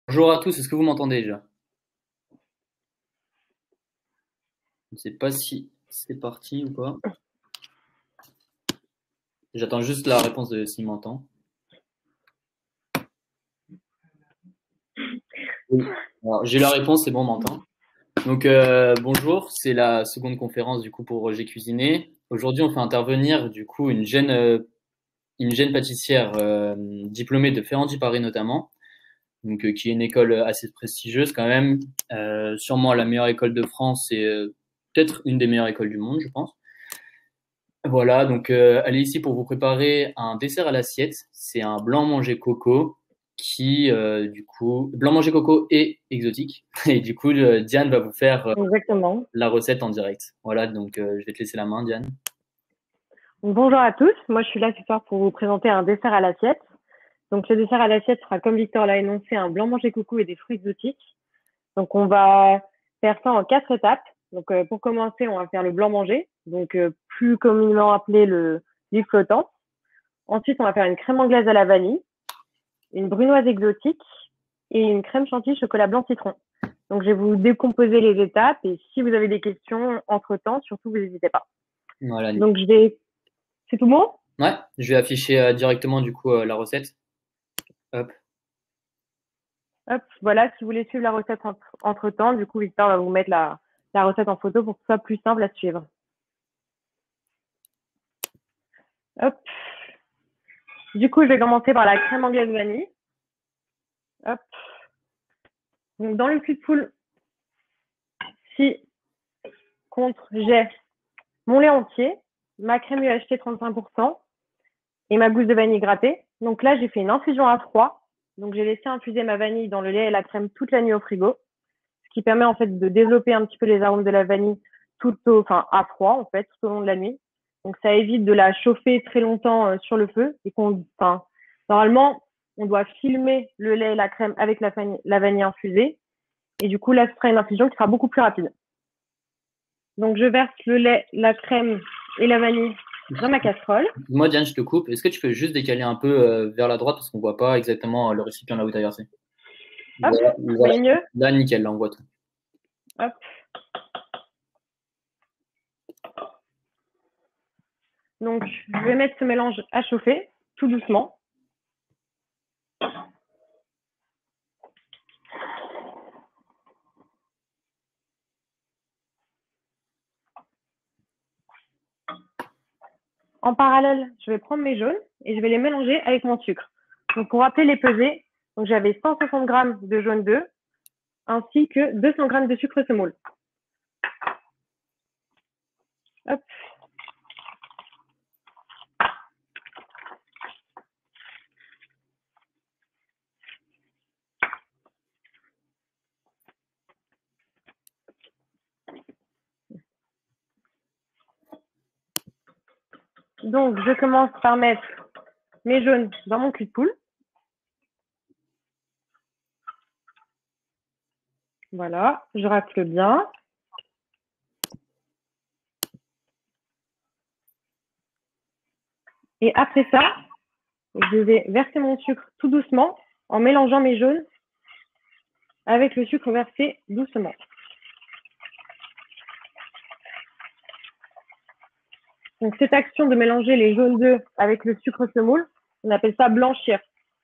Bonjour à tous, est-ce que vous m'entendez déjà? Je ne sais pas si c'est parti ou pas. J'attends juste la réponse de s'il m'entend. Oui. Alors, j'ai la réponse, c'est bon, on m'entend. Donc bonjour, c'est la seconde conférence du coup pour J'ai cuisiné. Aujourd'hui, on fait intervenir du coup une jeune pâtissière diplômée de Ferrandi Paris notamment, donc qui est une école assez prestigieuse quand même, sûrement la meilleure école de France et peut-être une des meilleures écoles du monde, je pense. Voilà, donc elle est ici pour vous préparer un dessert à l'assiette. C'est un blanc manger coco qui, du coup, blanc manger coco et exotique. Et du coup, Diane va vous faire Exactement. la recette en direct. Voilà, donc je vais te laisser la main, Diane. Donc, bonjour à tous. Moi, je suis là ce soir pour vous présenter un dessert à l'assiette. Donc, le dessert à l'assiette sera, comme Victor l'a énoncé, un blanc manger coucou et des fruits exotiques. Donc, on va faire ça en 4 étapes. Donc, pour commencer, on va faire le blanc manger, donc plus communément appelé le livre flottant. Ensuite, on va faire une crème anglaise à la vanille, une brunoise exotique et une crème chantilly chocolat blanc citron. Donc, je vais vous décomposer les étapes et si vous avez des questions entre-temps, surtout, vous n'hésitez pas. Voilà, nickel. Donc, je vais... C'est tout bon? Ouais, je vais afficher directement du coup la recette. Hop. Hop, voilà, si vous voulez suivre la recette entre-temps, du coup, Victor va vous mettre la recette en photo pour que ce soit plus simple à suivre. Hop. Du coup, je vais commencer par la crème anglaise vanille. Hop. Donc, dans le cul de poule, si contre, j'ai mon lait entier, ma crème UHT 35% et ma gousse de vanille grattée. Donc là, j'ai fait une infusion à froid. Donc, j'ai laissé infuser ma vanille dans le lait et la crème toute la nuit au frigo, ce qui permet en fait de développer un petit peu les arômes de la vanille enfin, à froid, en fait, tout au long de la nuit. Donc, ça évite de la chauffer très longtemps sur le feu et normalement, on doit filmer le lait et la crème avec la vanille infusée. Et du coup, là, ce sera une infusion qui sera beaucoup plus rapide. Donc, je verse le lait, la crème et la vanille dans ma casserole. Moi, Diane, je te coupe. Est-ce que tu peux juste décaler un peu vers la droite parce qu'on voit pas exactement le récipient là où tu as versé? Hop, Voilà, vous voilà. voyez mieux. Là, nickel, là, on voit tout. Hop. Donc, je vais mettre ce mélange à chauffer tout doucement. En parallèle, je vais prendre mes jaunes et je vais les mélanger avec mon sucre. Donc, pour rappeler les pesées, donc j'avais 160 grammes de jaune d'œuf ainsi que 200 grammes de sucre semoule. Hop. Donc, je commence par mettre mes jaunes dans mon cul de poule. Voilà, je racle bien. Et après ça, je vais verser mon sucre tout doucement en mélangeant mes jaunes avec le sucre versé doucement. Donc, cette action de mélanger les jaunes d'œufs avec le sucre semoule, on appelle ça blanchir.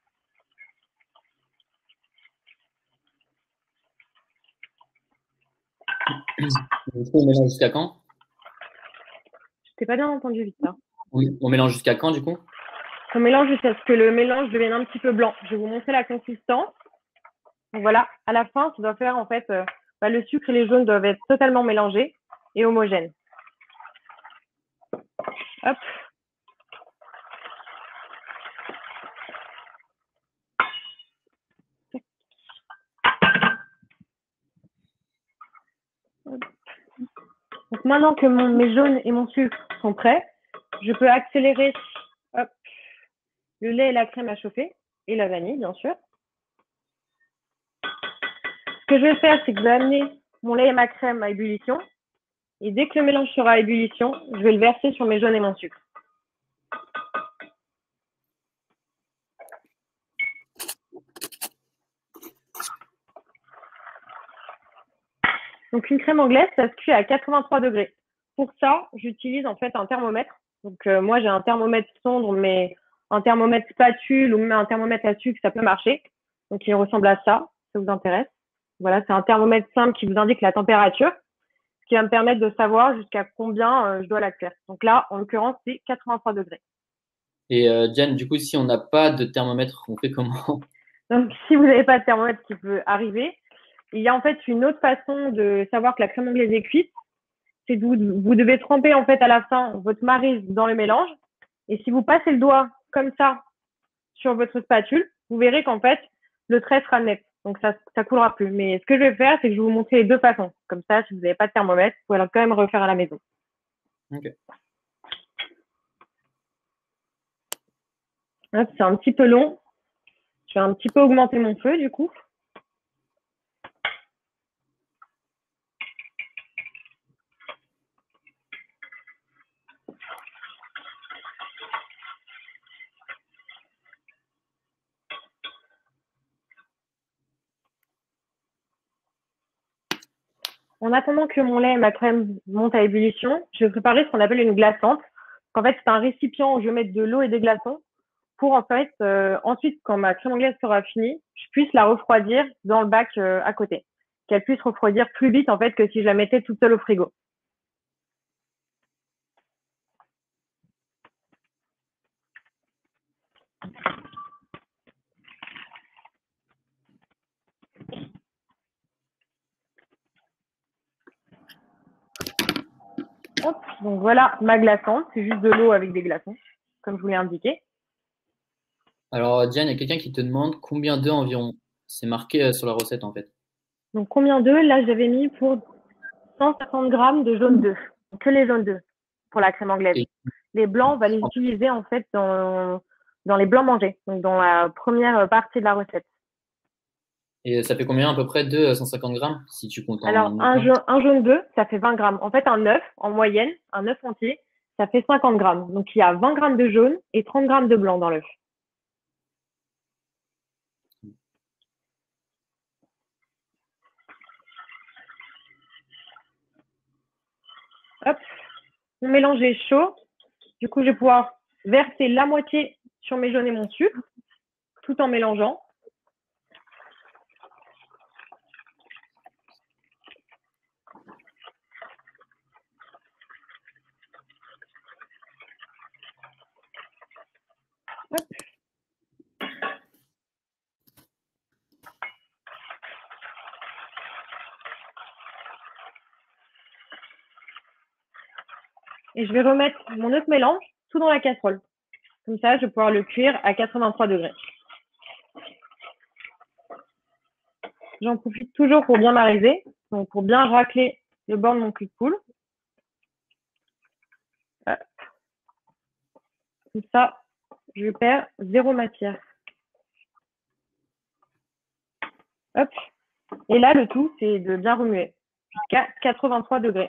Du coup, on mélange jusqu'à quand? Je t'ai pas bien entendu, Victor. On mélange jusqu'à quand du coup? On mélange jusqu'à ce que le mélange devienne un petit peu blanc. Je vais vous montrer la consistance. Donc voilà, à la fin, ça doit faire en fait, le sucre et les jaunes doivent être totalement mélangés et homogènes. Hop. Donc maintenant que mes jaunes et mon sucre sont prêts, je peux accélérer hop, le lait et la crème à chauffer et la vanille, bien sûr. Ce que je vais faire, c'est que je vais amener mon lait et ma crème à ébullition. Et dès que le mélange sera à ébullition, je vais le verser sur mes jaunes et mon sucre. Donc, une crème anglaise, ça se cuit à 83 degrés. Pour ça, j'utilise en fait un thermomètre. Donc, moi, j'ai un thermomètre sonde, mais un thermomètre spatule ou même un thermomètre à sucre, ça peut marcher. Donc, il ressemble à ça, si ça vous intéresse. Voilà, c'est un thermomètre simple qui vous indique la température, ce qui va me permettre de savoir jusqu'à combien je dois la cuire. Donc là, en l'occurrence, c'est 83 degrés. Et Diane, du coup, si on n'a pas de thermomètre, on fait comment? Donc, si vous n'avez pas de thermomètre qui peut arriver, il y a en fait une autre façon de savoir que la crème anglaise est cuite. C'est que vous devez tremper en fait à la fin votre maryse dans le mélange. Et si vous passez le doigt comme ça sur votre spatule, vous verrez qu'en fait, le trait sera net. Donc, ça ne coulera plus. Mais ce que je vais faire, c'est que je vais vous montrer les deux façons. Comme ça, si vous n'avez pas de thermomètre, vous pouvez quand même refaire à la maison. Ok. C'est un petit peu long. Je vais un petit peu augmenter mon feu, du coup. En attendant que mon lait et ma crème montent à ébullition, je vais préparer ce qu'on appelle une glaçante. En fait, c'est un récipient où je vais mettre de l'eau et des glaçons pour en fait ensuite, quand ma crème anglaise sera finie, je puisse la refroidir dans le bac à côté, qu'elle puisse refroidir plus vite en fait que si je la mettais toute seule au frigo. Hop, donc voilà ma glaçante, c'est juste de l'eau avec des glaçons, comme je vous l'ai indiqué. Alors, Diane, il y a quelqu'un qui te demande combien d'œufs environ. C'est marqué sur la recette, en fait. Donc combien d'œufs? Là, j'avais mis pour 150 grammes de jaune d'œuf, que les jaunes d'œufs pour la crème anglaise. Et, Les blancs, on va les utiliser en fait dans les blancs mangés, donc dans la première partie de la recette. et ça fait combien à peu près de 150 grammes, si tu comptes Alors, en œufs un, plein? un jaune d'œuf, ça fait 20 grammes. En fait, un œuf, en moyenne, un œuf entier, ça fait 50 grammes. Donc, il y a 20 grammes de jaune et 30 grammes de blanc dans l'œuf. Hop, mon mélange est chaud. Du coup, je vais pouvoir verser la moitié sur mes jaunes et mon sucre, tout en mélangeant. Hop. Et je vais remettre mon autre mélange tout dans la casserole. Comme ça, je vais pouvoir le cuire à 83 degrés. J'en profite toujours pour bien m'ariser, donc pour bien racler le bord de mon cul de poule. Comme ça, je perds zéro matière. Hop. Et là, le tout, c'est de bien remuer jusqu'à 83 degrés.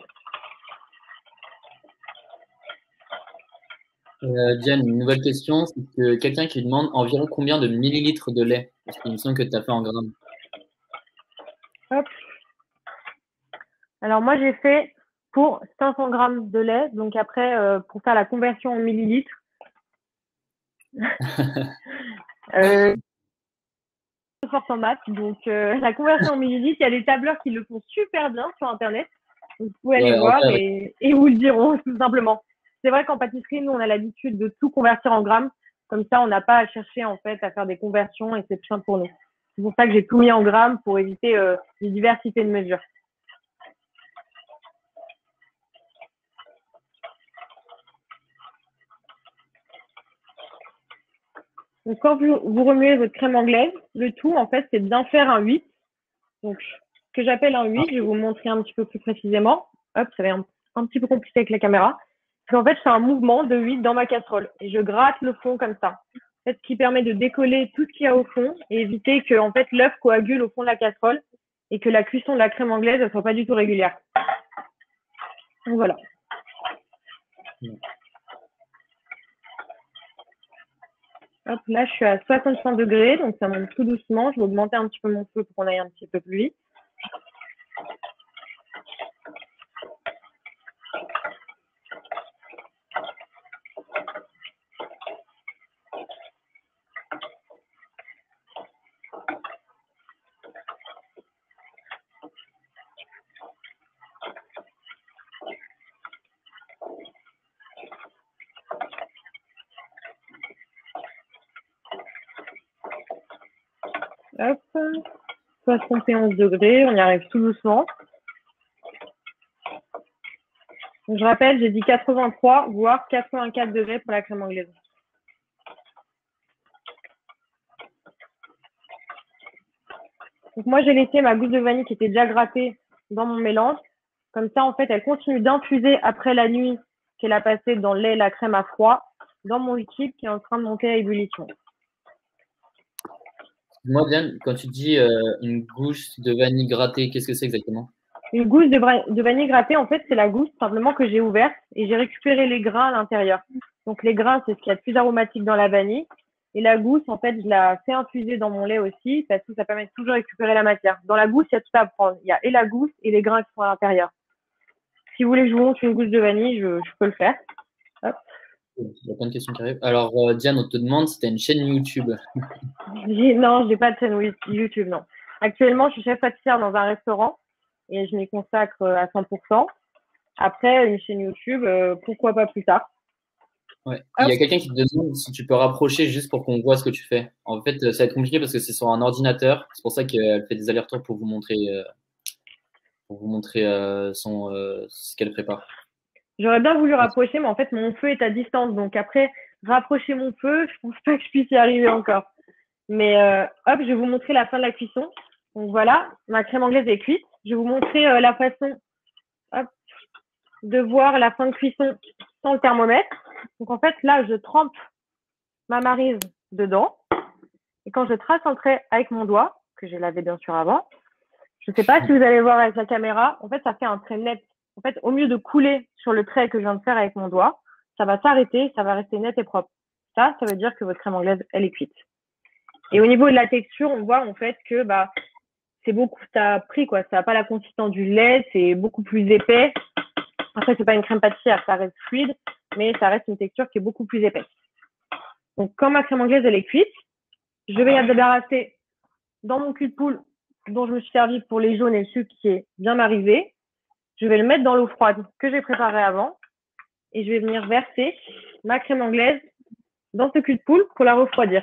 Diane, une nouvelle question, c'est que quelqu'un qui demande environ combien de millilitres de lait? Parce qu'il me semble que tu as fait en grammes. Hop. Alors moi, j'ai fait pour 500 grammes de lait. Donc après, pour faire la conversion en millilitres, forte en maths. Donc la conversion en millilitres, il y a des tableurs qui le font super bien sur Internet. Donc, vous pouvez aller Ouais, en voir vrai, et vous le diront tout simplement. C'est vrai qu'en pâtisserie, nous, on a l'habitude de tout convertir en grammes. Comme ça, on n'a pas à chercher en fait à faire des conversions et c'est plus simple pour nous. C'est pour ça que j'ai tout mis en grammes pour éviter les diversités de mesures. Donc, quand vous remuez votre crème anglaise, le tout, en fait, c'est de bien faire un 8. Donc, ce que j'appelle un 8, je vais vous montrer un petit peu plus précisément. Hop, ça va être un petit peu compliqué avec la caméra. Parce qu'en fait, je fais un mouvement de 8 dans ma casserole et je gratte le fond comme ça. En fait, ce qui permet de décoller tout ce qu'il y a au fond et éviter que en fait, l'œuf coagule au fond de la casserole et que la cuisson de la crème anglaise ne soit pas du tout régulière. Donc voilà. Hop, là, je suis à 65 degrés, donc ça monte tout doucement. Je vais augmenter un petit peu mon feu pour qu'on aille un petit peu plus vite. 71 degrés, on y arrive tout doucement. Donc, je rappelle, j'ai dit 83, voire 84 degrés pour la crème anglaise. Donc moi, j'ai laissé ma gousse de vanille qui était déjà grattée dans mon mélange. Comme ça, en fait, elle continue d'infuser après la nuit qu'elle a passée dans le lait et la crème à froid dans mon liquide qui est en train de monter à ébullition. Moi, Diane, quand tu dis une gousse de vanille grattée, qu'est-ce que c'est exactement? Une gousse de vanille grattée, en fait, c'est la gousse simplement que j'ai ouverte et j'ai récupéré les grains à l'intérieur. Donc les grains, c'est ce qu'il y a de plus aromatique dans la vanille. Et la gousse, en fait, je la fais infuser dans mon lait aussi parce que ça permet de toujours récupérer la matière. Dans la gousse, il y a tout à prendre. Il y a et la gousse et les grains qui sont à l'intérieur. Si vous voulez que je vous montre une gousse de vanille, je peux le faire. Hop. Il y a plein de questions qui arrivent. Alors, Diane, on te demande si tu as une chaîne YouTube. Non, je n'ai pas de chaîne YouTube, non. Actuellement, je suis chef pâtissière dans un restaurant et je m'y consacre à 100%. Après, une chaîne YouTube, pourquoi pas plus tard. Ouais. Il y a quelqu'un qui te demande si tu peux rapprocher juste pour qu'on voit ce que tu fais. En fait, ça va être compliqué parce que c'est sur un ordinateur. C'est pour ça qu'elle fait des allers-retours pour vous montrer, ce qu'elle prépare. J'aurais bien voulu rapprocher, mais en fait, mon feu est à distance. Donc après, rapprocher mon feu, je pense pas que je puisse y arriver encore. Mais hop, je vais vous montrer la fin de la cuisson. Donc voilà, ma crème anglaise est cuite. Je vais vous montrer la façon de voir la fin de cuisson sans le thermomètre. Donc en fait, là, je trempe ma maryse dedans. Et quand je trace un trait avec mon doigt, que j'ai lavé bien sûr avant, je ne sais pas si vous allez voir avec la caméra, en fait, ça fait un trait net. En fait, au lieu de couler sur le trait que je viens de faire avec mon doigt, ça va s'arrêter, ça va rester net et propre. Ça veut dire que votre crème anglaise, elle est cuite. Et au niveau de la texture, on voit en fait que c'est beaucoup, ça a pris quoi, ça n'a pas la consistance du lait, c'est beaucoup plus épais. Après, c'est pas une crème pâtissière, ça reste fluide, mais ça reste une texture qui est beaucoup plus épaisse. Donc, quand ma crème anglaise, elle est cuite, je vais la débarrasser dans mon cul de poule dont je me suis servi pour les jaunes et le sucre qui est bien marisé. Je vais le mettre dans l'eau froide que j'ai préparée avant et je vais venir verser ma crème anglaise dans ce cul de poule pour la refroidir.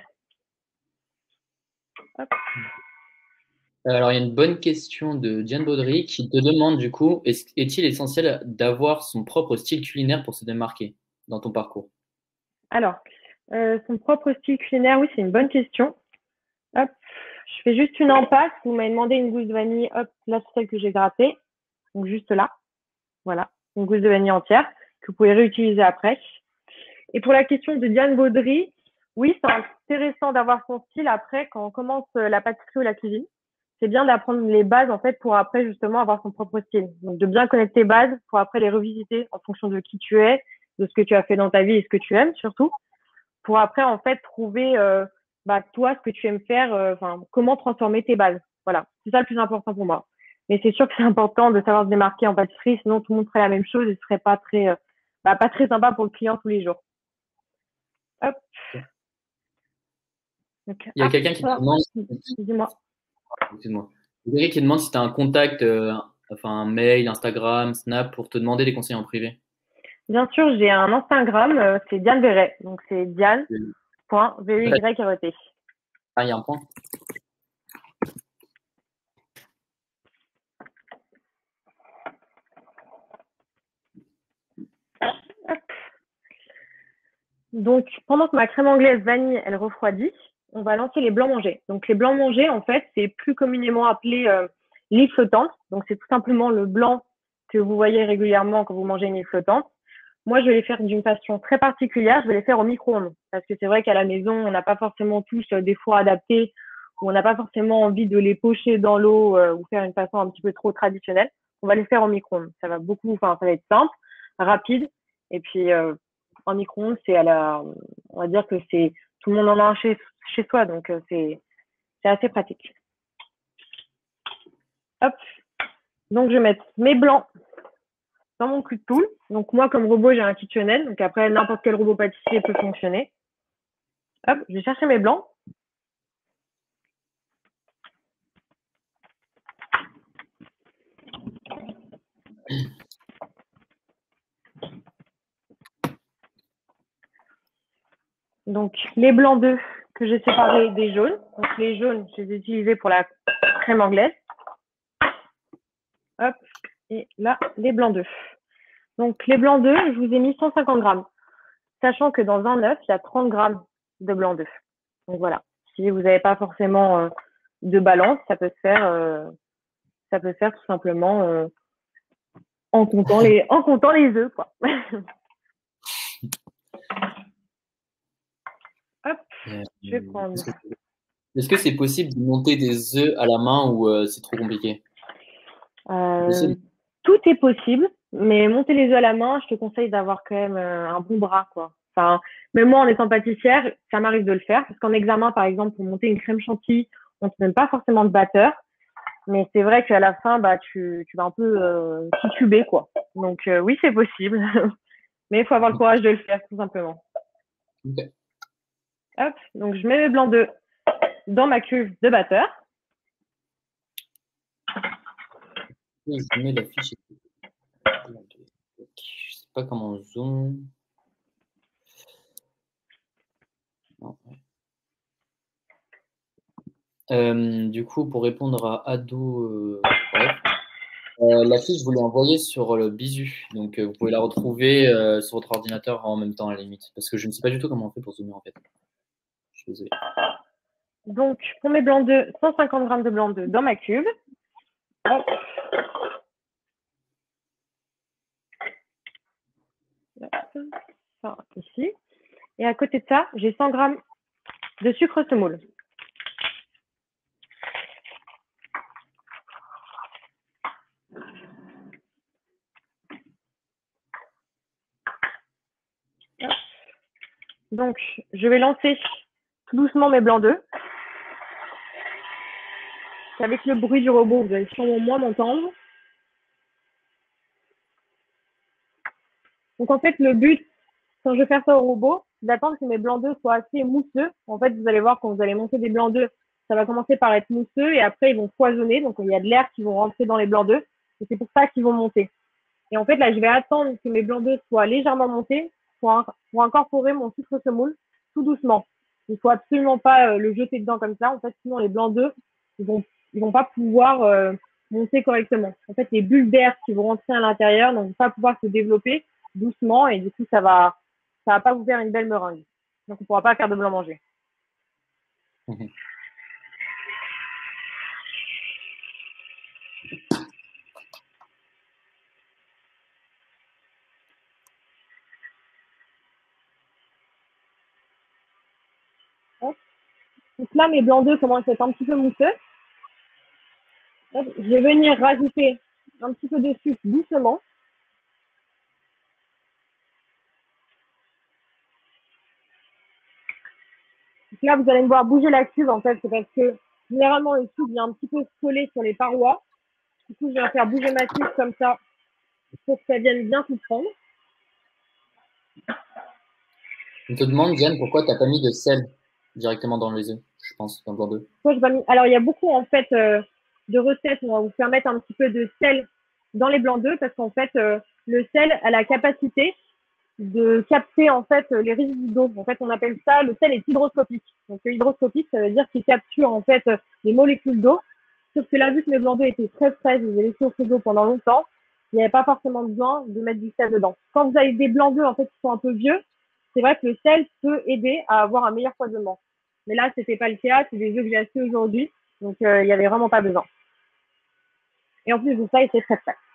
Hop. Alors, il y a une bonne question de Diane Baudry qui te demande du coup, est-il essentiel d'avoir son propre style culinaire pour se démarquer dans ton parcours? Alors, son propre style culinaire, oui, c'est une bonne question. Hop, je fais juste une empasse. Vous m'avez demandé une gousse de vanille. Hop, là, c'est celle que j'ai grattée. Donc, juste là. Voilà, une gousse de vanille entière que vous pouvez réutiliser après. Et pour la question de Diane Baudry, oui, c'est intéressant d'avoir son style après quand on commence la pâtisserie ou la cuisine. C'est bien d'apprendre les bases en fait pour après justement avoir son propre style. Donc de bien connaître tes bases pour après les revisiter en fonction de qui tu es, de ce que tu as fait dans ta vie et ce que tu aimes surtout, pour après en fait trouver toi ce que tu aimes faire, comment transformer tes bases. Voilà, c'est ça le plus important pour moi. Mais c'est sûr que c'est important de savoir se démarquer en pâtisserie, sinon tout le monde ferait la même chose et ce serait pas très sympa pour le client tous les jours. Hop. Donc, Il y a quelqu'un qui te demande. Dis-moi. Excuse-moi. Il y a quelqu'un qui demande si tu as un contact, enfin un mail, Instagram, Snap, pour te demander des conseils en privé. Bien sûr, j'ai un Instagram, c'est Diane Verret. Donc c'est diane.verret. Ah, il y a un point. Donc, pendant que ma crème anglaise vanille, elle refroidit, on va lancer les blancs manger. Donc, les blancs manger, en fait, c'est plus communément appelé l'île flottante. Donc, c'est tout simplement le blanc que vous voyez régulièrement quand vous mangez une île flottante. Moi, je vais les faire d'une façon très particulière. Je vais les faire au micro-ondes. Parce que c'est vrai qu'à la maison, on n'a pas forcément tous des fours adaptés ou on n'a pas forcément envie de les pocher dans l'eau ou faire une façon un petit peu trop traditionnelle. On va les faire au micro-ondes. Ça va être simple, rapide. Et puis, en micro-ondes, on va dire que tout le monde en a un chez soi, donc c'est assez pratique. Hop. Donc, je vais mettre mes blancs dans mon cul de poule. Donc, moi, comme robot, j'ai un KitchenAid. Donc, après, n'importe quel robot pâtissier peut fonctionner. Hop, je vais chercher mes blancs. Donc, les blancs d'œufs que j'ai séparé des jaunes. Donc les jaunes, je les ai utilisés pour la crème anglaise. Hop, et là, les blancs d'œufs. Donc les blancs d'œufs, je vous ai mis 150 grammes, sachant que dans un œuf, il y a 30 grammes de blancs d'œufs. Donc voilà, si vous n'avez pas forcément de balance, ça peut se faire tout simplement en comptant les œufs, quoi. Hop, je vais prendre. Est-ce que c'est possible de monter des œufs à la main ou c'est trop compliqué? Tout est possible, mais monter les œufs à la main, je te conseille d'avoir quand même un bon bras, quoi. Enfin, même moi, en étant pâtissière, ça m'arrive de le faire, parce qu'en examen, par exemple, pour monter une crème chantilly, on ne te donne pas forcément de batteur, mais c'est vrai qu'à la fin, bah, tu vas un peu tituber, quoi. Donc, oui, c'est possible, mais il faut avoir le courage de le faire, tout simplement. Okay. Hop, donc je mets mes blancs d'œufs dans ma cuve de batteur. Je mets la fiche. Je sais pas comment on zoome. Non, ouais. Du coup, pour répondre à Ado, bref, la fiche, je vous l'ai envoyée sur le Bisu. Donc, vous pouvez la retrouver sur votre ordinateur en même temps, à la limite. Parce que je ne sais pas du tout comment on fait pour zoomer, en fait. Je suis désolé. Donc, pour mes blancs d'œufs, 150 grammes de blancs d'œufs dans ma cube. Hop. Ça, ici. Et à côté de ça, j'ai 100 grammes de sucre semoule. Donc, je vais lancer tout doucement mes blancs d'œufs. Avec le bruit du robot, vous allez sûrement moins m'entendre. Donc, en fait, le but, quand je vais faire ça au robot, c'est d'attendre que mes blancs d'œufs soient assez mousseux. En fait, vous allez voir, quand vous allez monter des blancs d'œufs, ça va commencer par être mousseux et après, ils vont foisonner. Donc, il y a de l'air qui vont rentrer dans les blancs d'œufs. Et c'est pour ça qu'ils vont monter. Et en fait, là, je vais attendre que mes blancs d'œufs soient légèrement montés pour incorporer mon sucre semoule tout doucement. Il faut absolument pas le jeter dedans comme ça. En fait, sinon, les blancs d'œufs, ils vont pas pouvoir monter correctement. En fait, les bulles d'air qui vont rentrer à l'intérieur ne vont pas pouvoir se développer doucement et du coup, ça va pas vous faire une belle meringue. Donc, on pourra pas faire de blanc manger. Mmh. Donc là, mes blancs d'œufs commencent à être un petit peu mousseux. Je vais venir rajouter un petit peu de sucre doucement. Donc là, vous allez me voir bouger la cuve, en fait, c'est parce que généralement, le sucre vient un petit peu se coller sur les parois. Du coup, je vais faire bouger ma cuve comme ça pour que ça vienne bien tout prendre. On te demande, Diane, pourquoi tu n'as pas mis de sel directement dans les œufs, je pense, dans le blanc d'œuf. Alors, il y a beaucoup, en fait, de recettes où on va vous faire mettre un petit peu de sel dans les blancs d'œufs parce qu'en fait, le sel a la capacité de capter, en fait, les résidus d'eau. En fait, on appelle ça, le sel est hygroscopique. Donc, hygroscopique, ça veut dire qu'il capture, en fait, les molécules d'eau. Sauf que là, vu que mes blancs d'œufs étaient très frais, je les ai laissés au frigo pendant longtemps, il n'y avait pas forcément besoin de mettre du sel dedans. Quand vous avez des blancs d'œufs, en fait, qui sont un peu vieux, c'est vrai que le sel peut aider à avoir un meilleur foisonnement. Mais là, c'était pas le cas, c'est des œufs que j'ai achetés aujourd'hui, donc il n'y avait vraiment pas besoin. Et en plus de ça, il était très frais.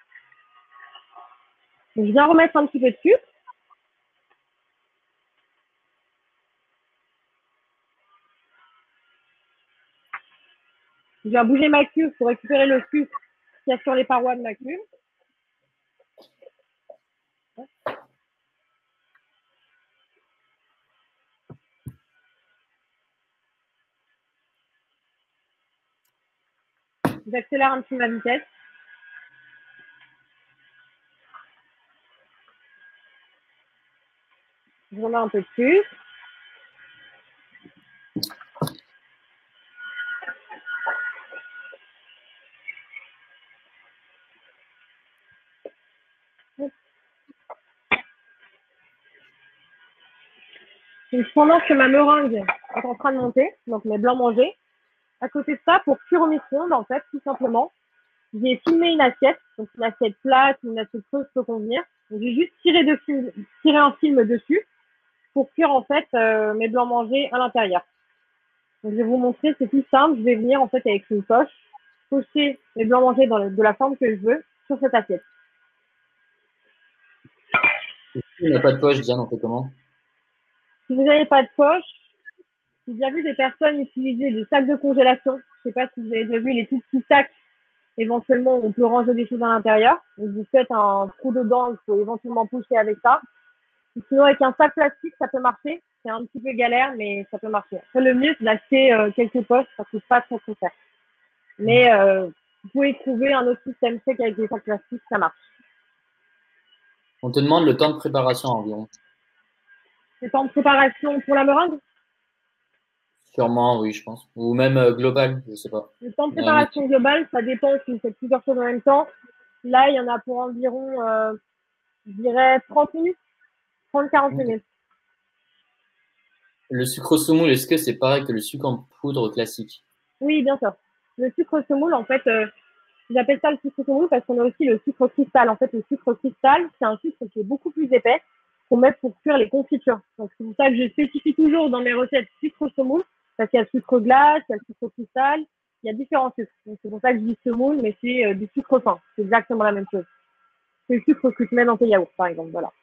Donc, je viens remettre un petit peu de sucre. Je viens bouger ma cuve pour récupérer le sucre qu'il y a sur les parois de ma cuve. J'accélère un petit peu ma vitesse. Je remets un peu de sucre. Donc, pendant que ma meringue est en train de monter, donc mes blancs mangés. À côté de ça, pour cuire au micro-ondes, en fait, tout simplement, j'ai filmé une assiette, donc une assiette plate, une assiette creuse peut convenir. Donc, j'ai juste tiré un film dessus pour cuire en fait mes blancs mangés à l'intérieur. Donc, je vais vous montrer, c'est tout simple. Je vais venir en fait avec une poche, pocher mes blancs mangés de la forme que je veux sur cette assiette. Si on n'a pas de poche, Diane, on fait comment? Si vous n'avez pas de poche, j'ai déjà vu des personnes utiliser des sacs de congélation. Je ne sais pas si vous avez déjà vu les tout petits sacs. Éventuellement, on peut ranger des choses à l'intérieur. Donc, vous faites un trou dedans, il faut éventuellement pocher avec ça. Sinon, avec un sac plastique, ça peut marcher. C'est un petit peu galère, mais ça peut marcher. Après, le mieux, c'est d'acheter quelques poches, ça coûte pas trop cher. Mais vous pouvez trouver un autre système sec avec des sacs plastiques, ça marche. On te demande le temps de préparation environ. Le temps de préparation pour la meringue? Sûrement, oui, je pense. Ou même global, je sais pas. Le temps de Mais préparation globale, ça dépend si vous faites plusieurs choses en même temps. Là, il y en a pour environ, je dirais, 30 minutes, 30-40 minutes. le sucre semoule, est-ce que c'est pareil que le sucre en poudre classique? Oui, bien sûr. Le sucre semoule, en fait, j'appelle ça le sucre semoule parce qu'on a aussi le sucre cristal. En fait, le sucre cristal, c'est un sucre qui est beaucoup plus épais qu'on met pour cuire les confitures. Donc, c'est pour ça que je spécifie toujours dans mes recettes sucre semoule parce qu'il y a le sucre glace, il y a le sucre cristal, il y a différents sucres. Donc, c'est pour ça que je dis semoule, mais c'est du sucre fin. C'est exactement la même chose. C'est le sucre que tu mets dans tes yaourts, par exemple. Voilà.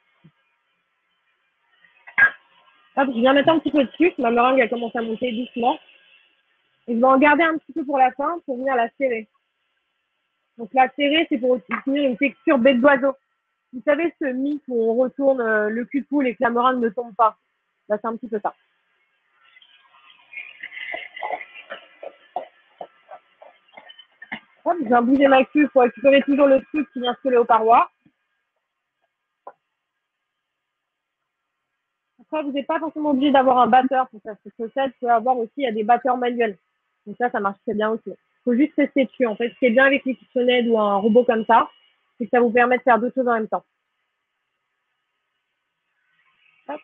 Hop, je viens mettre un petit peu de sucre. Ma meringue a commencé à monter doucement. Et je vais en garder un petit peu pour la fin pour venir la serrer. Donc la serrer, c'est pour obtenir une texture bête d'oiseau. Vous savez ce mythe où on retourne le cul de poule et que la meringue ne tombe pas? Bah, c'est un petit peu ça. Hop, je viens bouger ma cuve pour récupérer toujours le sucre qui vient se coller aux parois. Après, vous n'êtes pas forcément obligé d'avoir un batteur pour faire cette recette. Vous pouvez avoir aussi des batteurs manuels. Donc ça marche très bien aussi. Il faut juste rester dessus. En fait, ce qui est bien avec les kitchenaides ou un robot comme ça, c'est que ça vous permet de faire deux choses en même temps. Hop.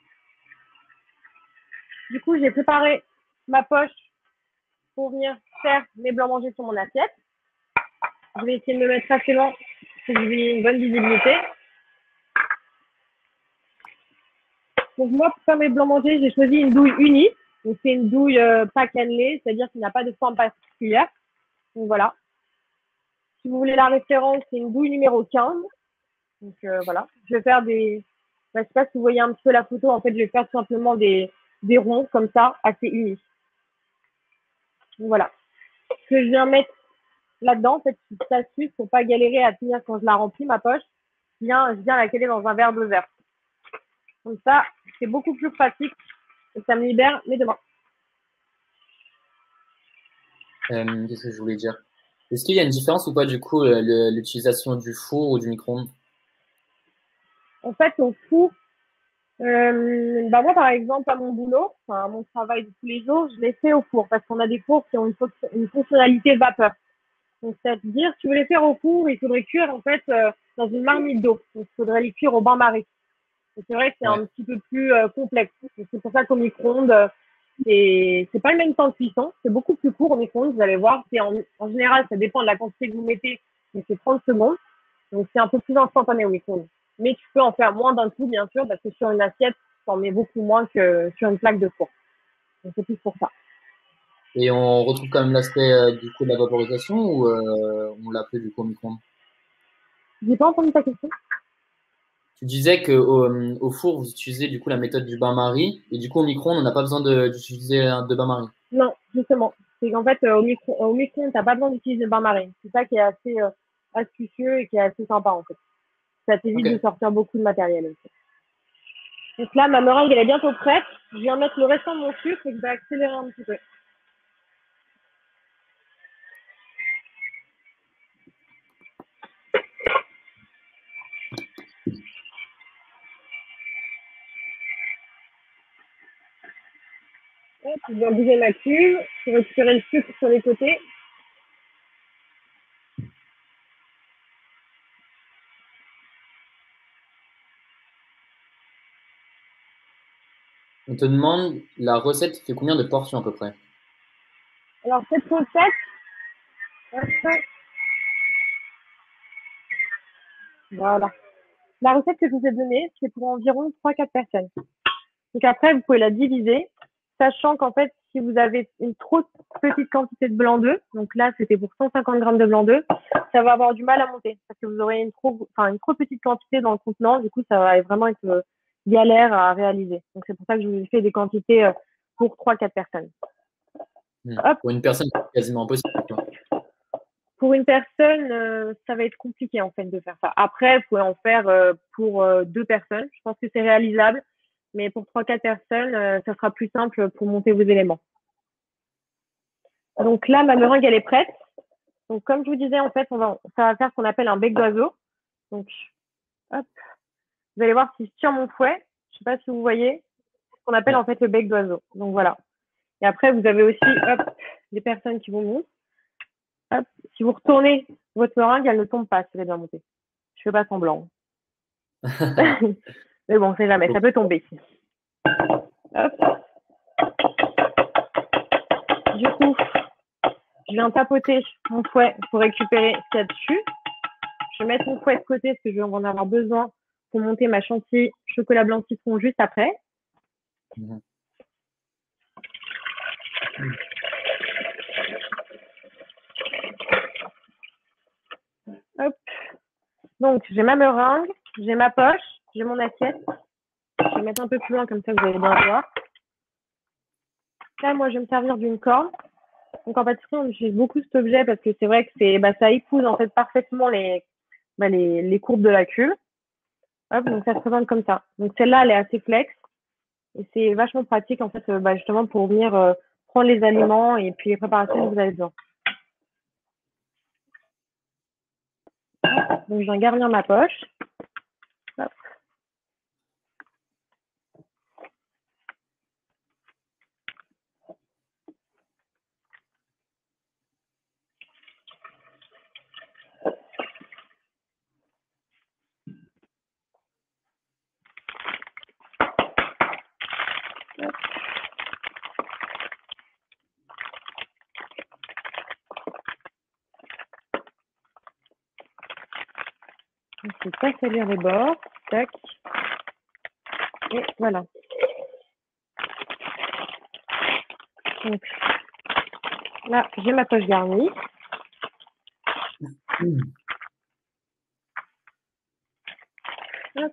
Du coup, j'ai préparé ma poche pour venir faire mes blancs mangés sur mon assiette. Je vais essayer de me mettre assez loin pour que vous ayez une bonne visibilité. Donc moi, pour faire mes blancs mangés, j'ai choisi une douille unie. Donc c'est une douille pas cannelée, c'est-à-dire qu'il n'a pas de forme particulière. Donc voilà. Si vous voulez la référence, c'est une douille numéro 15. Donc voilà. Je vais faire des... je sais pas si vous voyez un petit peu la photo. En fait, je vais faire tout simplement des ronds comme ça, assez unis. Donc voilà. Ce que je viens mettre là-dedans, en fait, c'est une petite astuce pour pas galérer à tenir quand je la remplis, ma poche. Je viens la caler dans un verre d'eau verte. Comme ça, c'est beaucoup plus pratique et ça me libère mes deux mains. Qu'est-ce que je voulais dire? Est-ce qu'il y a une différence ou pas du coup l'utilisation du four ou du micro-ondes? En fait, au four, bah moi, par exemple, à mon boulot, enfin, à mon travail de tous les jours, je les fais au four parce qu'on a des fours qui ont une fonctionnalité vapeur. Donc, c'est-à-dire, si tu veux les faire au four, il faudrait cuire, en fait, dans une marmite d'eau. Donc, il faudrait les cuire au bain-marie. Et c'est vrai que c'est Ouais. un petit peu plus complexe. Et c'est pour ça qu'au micro-ondes, c'est pas le même temps de cuisson. C'est beaucoup plus court au micro-ondes, vous allez voir. En général, ça dépend de la quantité que vous mettez, mais c'est 30 secondes. Donc, c'est un peu plus instantané au micro-ondes. Mais tu peux en faire moins d'un coup, bien sûr, parce que sur une assiette, tu en mets beaucoup moins que sur une plaque de four. Donc, c'est plus pour ça. Et on retrouve quand même l'aspect du coup de la vaporisation ou on l'a plus du coup au micro-ondes? J'ai pas entendu ta question. Tu disais que au four vous utilisez du coup la méthode du bain-marie et du coup au micro-ondes on n'a pas besoin d'utiliser de bain-marie. Non, justement. C'est qu'en fait, au micro-ondes, t'as pas besoin d'utiliser le bain-marie. C'est ça qui est assez astucieux et qui est assez sympa, en fait. Ça t'évite de Ok. sortir beaucoup de matériel aussi. Donc là, ma meringue, elle est bientôt prête. Je viens mettre le restant de mon sucre et je vais accélérer un petit peu. Hop, je viens bouger ma cuve pour récupérer le sucre sur les côtés. Donc On te demande la recette qui fait combien de portions à peu près? Alors, cette recette, voilà. La recette que je vous ai donnée, c'est pour environ 3-4 personnes. Donc après, vous pouvez la diviser, sachant qu'en fait, si vous avez une trop petite quantité de blanc d'œuf, donc là, c'était pour 150 grammes de blanc d'œuf, ça va avoir du mal à monter parce que vous aurez une trop petite quantité dans le contenant. Du coup, ça va vraiment être galère à réaliser. Donc c'est pour ça que je vous ai fait des quantités pour 3-4 personnes. Hop. Pour une personne, c'est quasiment impossible, quoi. Pour une personne, ça va être compliqué en fait de faire ça. Après, vous pouvez en faire pour 2 personnes. Je pense que c'est réalisable. Mais pour 3-4 personnes, ça sera plus simple pour monter vos éléments. Donc là, ma meringue, elle est prête. Donc comme je vous disais, en fait, ça va faire ce qu'on appelle un bec d'oiseau. Donc, hop, vous allez voir si je tire mon fouet. Je sais pas si vous voyez ce qu'on appelle en fait le bec d'oiseau. Donc voilà. Et après, vous avez aussi, hop, des personnes qui vont monter. Hop, si vous retournez votre meringue, elle ne tombe pas si elle est bien montée. Je fais pas semblant. Mais bon, c'est jamais, ça peut tomber. Hop. Du coup, je viens tapoter mon fouet pour récupérer ce qu'il y a dessus. Je vais mettre mon fouet de côté parce que je vais en avoir besoin pour monter ma chantilly chocolat blanc citron juste après. Hop. Donc, j'ai ma meringue, j'ai ma poche, j'ai mon assiette. Je vais mettre un peu plus loin comme ça, vous allez bien voir. Là, moi, je vais me servir d'une corne. Donc, en pâtisserie, on utilise beaucoup cet objet parce que c'est vrai que ça épouse en fait parfaitement les courbes de la cuve. Hop, donc ça se présente comme ça. Donc, celle-là, elle est assez flex. Et c'est vachement pratique, en fait, justement, pour venir prendre les aliments et puis les préparations que vous avez besoin. Donc, je viens garnir ma poche. Hop. Donc, je vais pas salir les bords. Tac. Et voilà. Donc, là, j'ai ma poche garnie. Hop.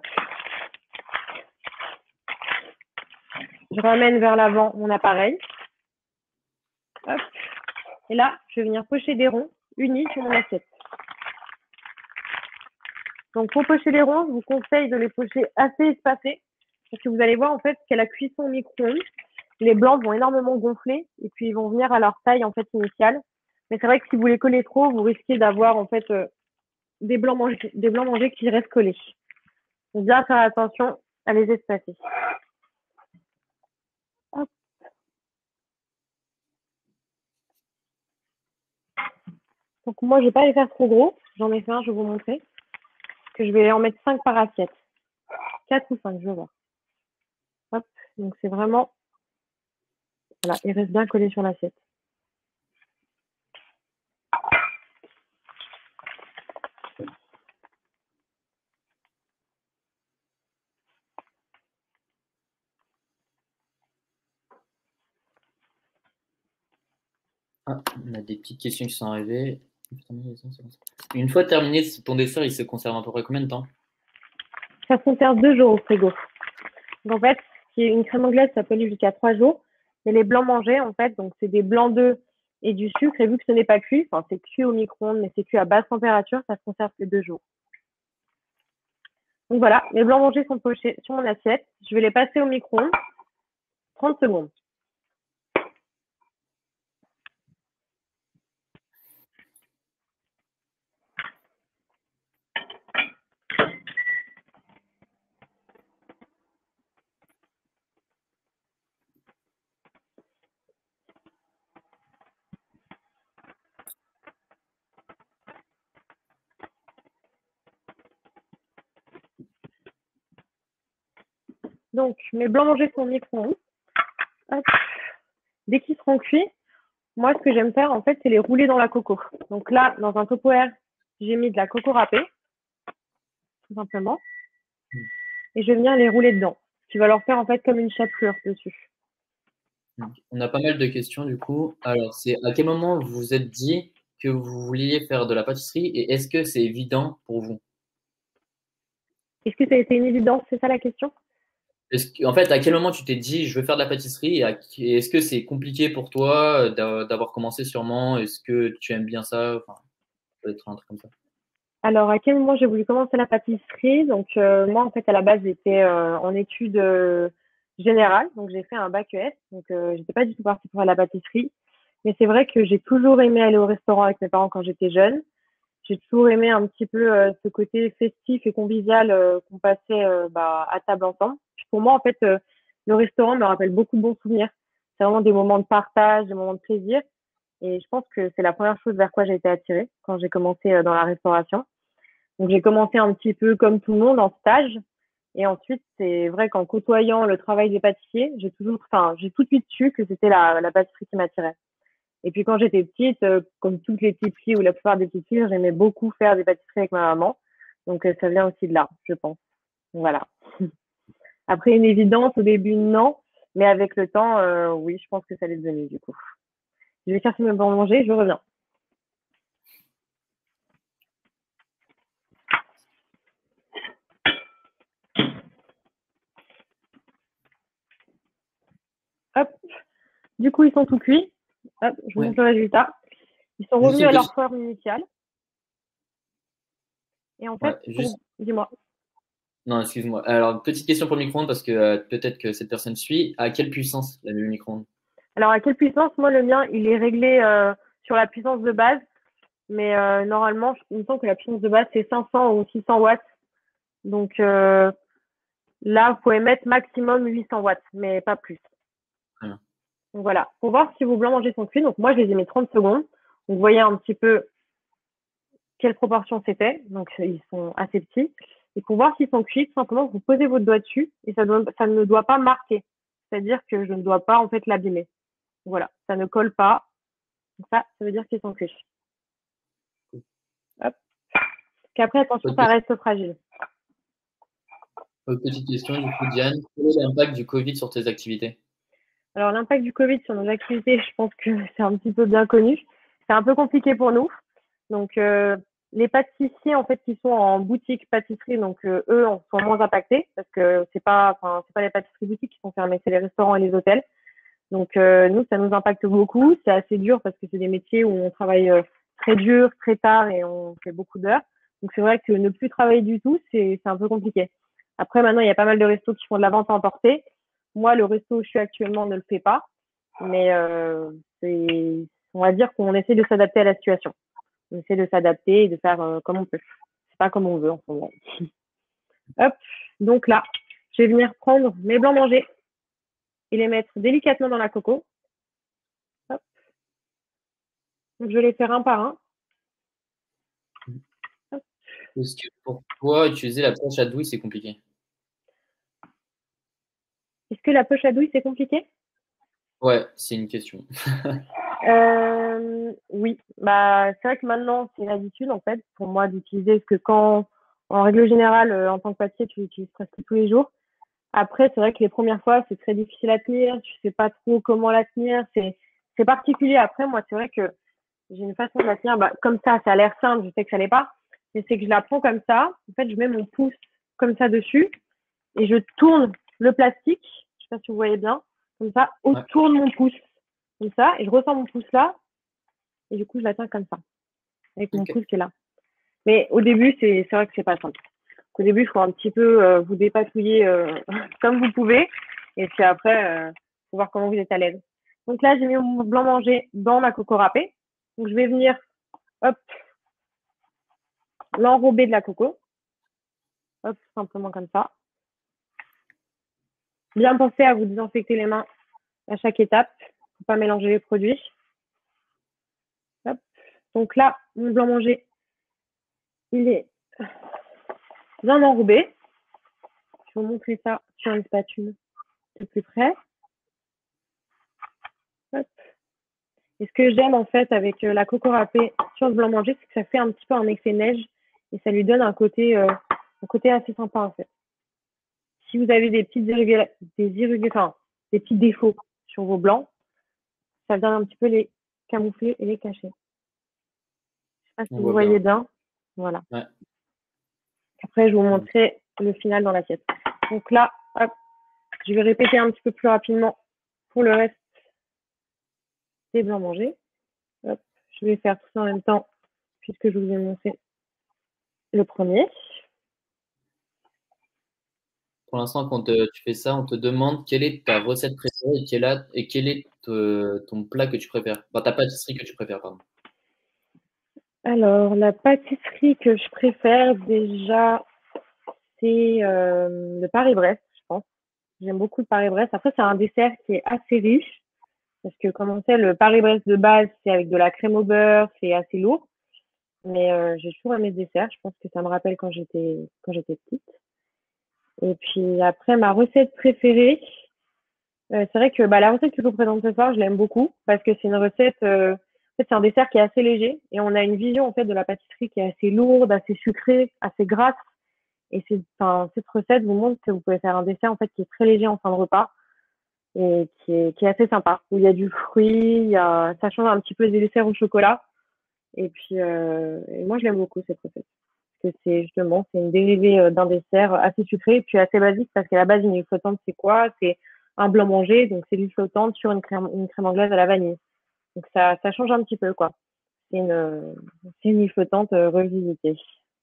Je ramène vers l'avant mon appareil. Hop. Et là, je vais venir pocher des ronds unis sur mon assiette. Donc, pour pocher les ronds, je vous conseille de les pocher assez espacés parce que vous allez voir en fait qu'à la cuisson au micro-ondes, les blancs vont énormément gonfler et puis ils vont venir à leur taille en fait initiale. Mais c'est vrai que si vous les collez trop, vous risquez d'avoir en fait des blancs mangés qui restent collés. Donc, bien faire attention à les espacer. Hop. Donc, moi, je ne vais pas les faire trop gros. J'en ai fait un, je vais vous montrer. Que je vais en mettre 5 par assiette. 4 ou 5, je vais voir. Hop. Donc, c'est vraiment... Voilà, il reste bien collé sur l'assiette. Ah, on a des petites questions qui sont arrivées. Une fois terminé ton dessert, il se conserve à peu près combien de temps? Ça se conserve 2 jours au frigo. Donc, en fait, une crème anglaise, ça peut aller jusqu'à 3 jours. Mais les blancs mangés, en fait, donc c'est des blancs d'œufs et du sucre. Et vu que ce n'est pas cuit, enfin, c'est cuit au micro-ondes, mais c'est cuit à basse température, ça se conserve que 2 jours. Donc voilà, les blancs mangés sont pochés sur mon assiette. Je vais les passer au micro-ondes. 30 secondes. Donc, mes blancs mangés sont au micro-ondes. Hop. Dès qu'ils seront cuits, moi, ce que j'aime faire, en fait, c'est les rouler dans la coco. Donc là, dans un Tupperware, j'ai mis de la coco râpée, tout simplement. Et je vais venir les rouler dedans. Ce qui va leur faire, en fait, comme une chapelure dessus. On a pas mal de questions du coup. Alors, c'est à quel moment vous vous êtes dit que vous vouliez faire de la pâtisserie et est-ce que c'est évident pour vous? Est-ce que ça a été une évidence? C'est ça la question? En fait, à quel moment tu t'es dit je veux faire de la pâtisserie et est-ce que c'est compliqué pour toi d'avoir commencé sûrement? Est-ce que tu aimes bien ça? Enfin, ça peut être un truc comme ça. Alors, à quel moment j'ai voulu commencer la pâtisserie? Donc, moi, en fait, à la base, j'étais en études générales. Donc, j'ai fait un bac ES. Donc, j'étais pas du tout partie pour faire la pâtisserie. Mais c'est vrai que j'ai toujours aimé aller au restaurant avec mes parents quand j'étais jeune. J'ai toujours aimé un petit peu ce côté festif et convivial qu'on passait à table ensemble. Puis pour moi, en fait, le restaurant me rappelle beaucoup de bons souvenirs. C'est vraiment des moments de partage, des moments de plaisir. Et je pense que c'est la première chose vers quoi j'ai été attirée quand j'ai commencé dans la restauration. Donc j'ai commencé un petit peu comme tout le monde en stage. Et ensuite, c'est vrai qu'en côtoyant le travail des pâtissiers, j'ai tout de suite su que c'était la pâtisserie qui m'attirait. Et puis quand j'étais petite, comme toutes les petites filles ou la plupart des petites filles, j'aimais beaucoup faire des pâtisseries avec ma maman. Donc ça vient aussi de là, je pense. Voilà. Après une évidence au début, non. Mais avec le temps, oui, je pense que ça l'est devenu du coup. Je vais chercher mes bons manger, je reviens. Hop. Du coup, ils sont tout cuits. Hop, je vous Ouais. montre le résultat. Ils sont Juste revenus une à leur petite. forme initiale. Et en Ouais, fait, juste. dis-moi. Non, excuse-moi. Alors, petite question pour le micro-ondes parce que peut-être que cette personne suit. À quelle puissance le micro-ondes? Alors, à quelle puissance? Moi, le mien, il est réglé sur la puissance de base. Mais normalement, il me semble que la puissance de base, c'est 500 ou 600 watts. Donc là, vous pouvez mettre maximum 800 watts, mais pas plus. Très bien. Donc voilà. Pour voir si vos blancs manger sont cuits, donc moi, je les ai mis 30 secondes. Donc vous voyez un petit peu quelle proportion c'était. Donc ils sont assez petits. Et pour voir s'ils sont cuits, tout simplement, vous posez votre doigt dessus et ça ne doit pas marquer. C'est-à-dire que je ne dois pas en fait l'abîmer. Voilà, ça ne colle pas. Donc ça veut dire qu'ils sont cuits. Hop. Qu'après, attention, Autre, ça pe- reste fragile. autre petite question du coup, Diane. Quel est l'impact du Covid sur tes activités? Alors, l'impact du Covid sur nos activités, je pense que c'est un petit peu bien connu. C'est un peu compliqué pour nous. Donc, les pâtissiers, en fait, qui sont en boutique pâtisserie, donc eux, sont moins impactés parce que c'est pas les pâtisseries boutiques qui sont fermées, c'est les restaurants et les hôtels. Donc, nous, ça nous impacte beaucoup. C'est assez dur parce que c'est des métiers où on travaille très dur, très tard et on fait beaucoup d'heures. Donc, c'est vrai que ne plus travailler du tout, c'est un peu compliqué. Après, maintenant, il y a pas mal de restos qui font de la vente à emporter. Moi, le resto où je suis actuellement ne le fait pas. Mais on va dire qu'on essaie de s'adapter à la situation. On essaie de s'adapter et de faire comme on peut. C'est pas comme on veut en ce moment. Hop. Donc là, je vais venir prendre mes blancs mangés et les mettre délicatement dans la coco. Hop. Donc, je vais les faire un par un. Hop. Est-ce que pour toi, utiliser la poche à douille, c'est compliqué? Est-ce que la poche à douille, c'est compliqué? Ouais, c'est une question. Oui. Bah, c'est vrai que maintenant, c'est l'habitude, en fait, pour moi, d'utiliser ce que en règle générale, en tant que pâtissier, tu l'utilises presque tous les jours. Après, c'est vrai que les premières fois, c'est très difficile à tenir. Tu sais pas trop comment la tenir. C'est particulier. Après, moi, c'est vrai que j'ai une façon de la tenir. Comme ça a l'air simple. Je sais que ça l'est pas. Mais c'est que je la prends comme ça. En fait, je mets mon pouce comme ça dessus et je tourne le plastique. Je sais pas si vous voyez bien. Comme ça, Ouais, autour de mon pouce. Comme ça. Et je ressens mon pouce là. Et du coup, je la tiens comme ça. Avec mon ok. pouce qui est là. Mais au début, c'est vrai que c'est pas simple. Au début, il faut un petit peu vous dépatouiller comme vous pouvez. Et puis après, faut voir comment vous êtes à l'aise. Donc là, j'ai mis mon blanc manger dans ma coco râpée. Donc je vais venir, hop, l'enrober de la coco. Hop, simplement comme ça. Bien penser à vous désinfecter les mains à chaque étape pour pas mélanger les produits. Hop. Donc là, mon blanc manger, il est bien enrobé. Je vais vous montrer ça sur une spatule de plus près. Et ce que j'aime en fait avec la coco râpée sur le blanc mangé, c'est que ça fait un petit peu un effet neige et ça lui donne un côté assez sympa en fait. Si vous avez des petites des petits défauts sur vos blancs, ça vient un petit peu les camoufler et les cacher. Je sais pas si On vous voit voyez bien. bien. Voilà. Ouais. Après, je vous montrerai le final dans l'assiette. Donc là, hop, je vais répéter un petit peu plus rapidement pour le reste des blancs mangés. Hop, je vais faire tout ça en même temps puisque je vous ai montré le premier. Pour l'instant, quand tu fais ça, on te demande quelle est ta recette préférée et quel est ton plat que tu préfères. Enfin, ta pâtisserie que tu préfères, pardon. Alors, la pâtisserie que je préfère déjà, c'est le Paris-Brest, je pense. J'aime beaucoup le Paris-Brest. Après, c'est un dessert qui est assez riche parce que, comme on sait, le Paris-Brest de base, c'est avec de la crème au beurre, c'est assez lourd. Mais j'ai toujours aimé ce dessert. Je pense que ça me rappelle quand j'étais petite. Et puis après, ma recette préférée, c'est vrai que la recette que je vous présente ce soir, je l'aime beaucoup parce que c'est une recette, en fait, c'est un dessert qui est assez léger et on a une vision en fait de la pâtisserie qui est assez lourde, assez sucrée, assez grasse. Et cette recette vous montre que vous pouvez faire un dessert en fait qui est très léger en fin de repas et qui est assez sympa. Où il y a du fruit, ça change un petit peu des desserts au chocolat. Et puis, et moi je l'aime beaucoup cette recette. Parce que c'est une dérivée d'un dessert assez sucré et puis assez basique parce qu'à la base une huile flottante c'est quoi? C'est un blanc manger, donc c'est l'huile flottante sur une crème anglaise à la vanille. Donc ça change un petit peu quoi. C'est une, c'est une huile flottante revisitée.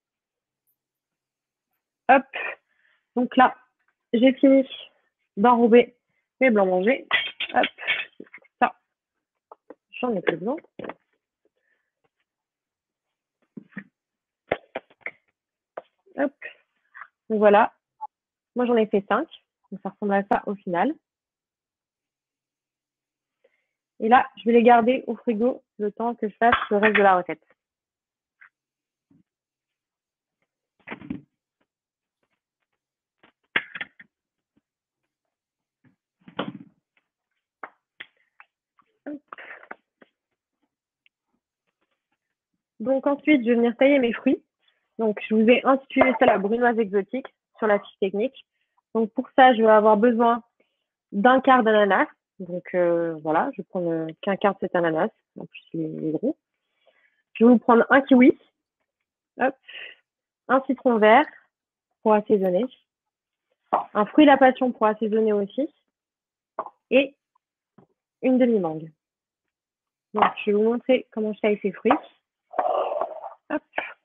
Hop, donc là j'ai fini d'enrober mes blancs mangés. Hop, ça, j'en ai plus besoin. Hop, donc voilà. Moi j'en ai fait 5. Donc ça ressemble à ça au final. Et là, je vais les garder au frigo le temps que je fasse le reste de la recette. Donc ensuite, je vais venir tailler mes fruits. Donc je vous ai intitulé ça la brunoise exotique sur la fiche technique. Donc pour ça, je vais avoir besoin d'un quart d'ananas. Donc voilà, je vais prendre qu'un quart de cet ananas, en plus les gros. Je vais vous prendre un kiwi, hop, un citron vert pour assaisonner, un fruit de la passion pour assaisonner aussi, et une demi-mangue. Donc je vais vous montrer comment je taille ces fruits. Hop.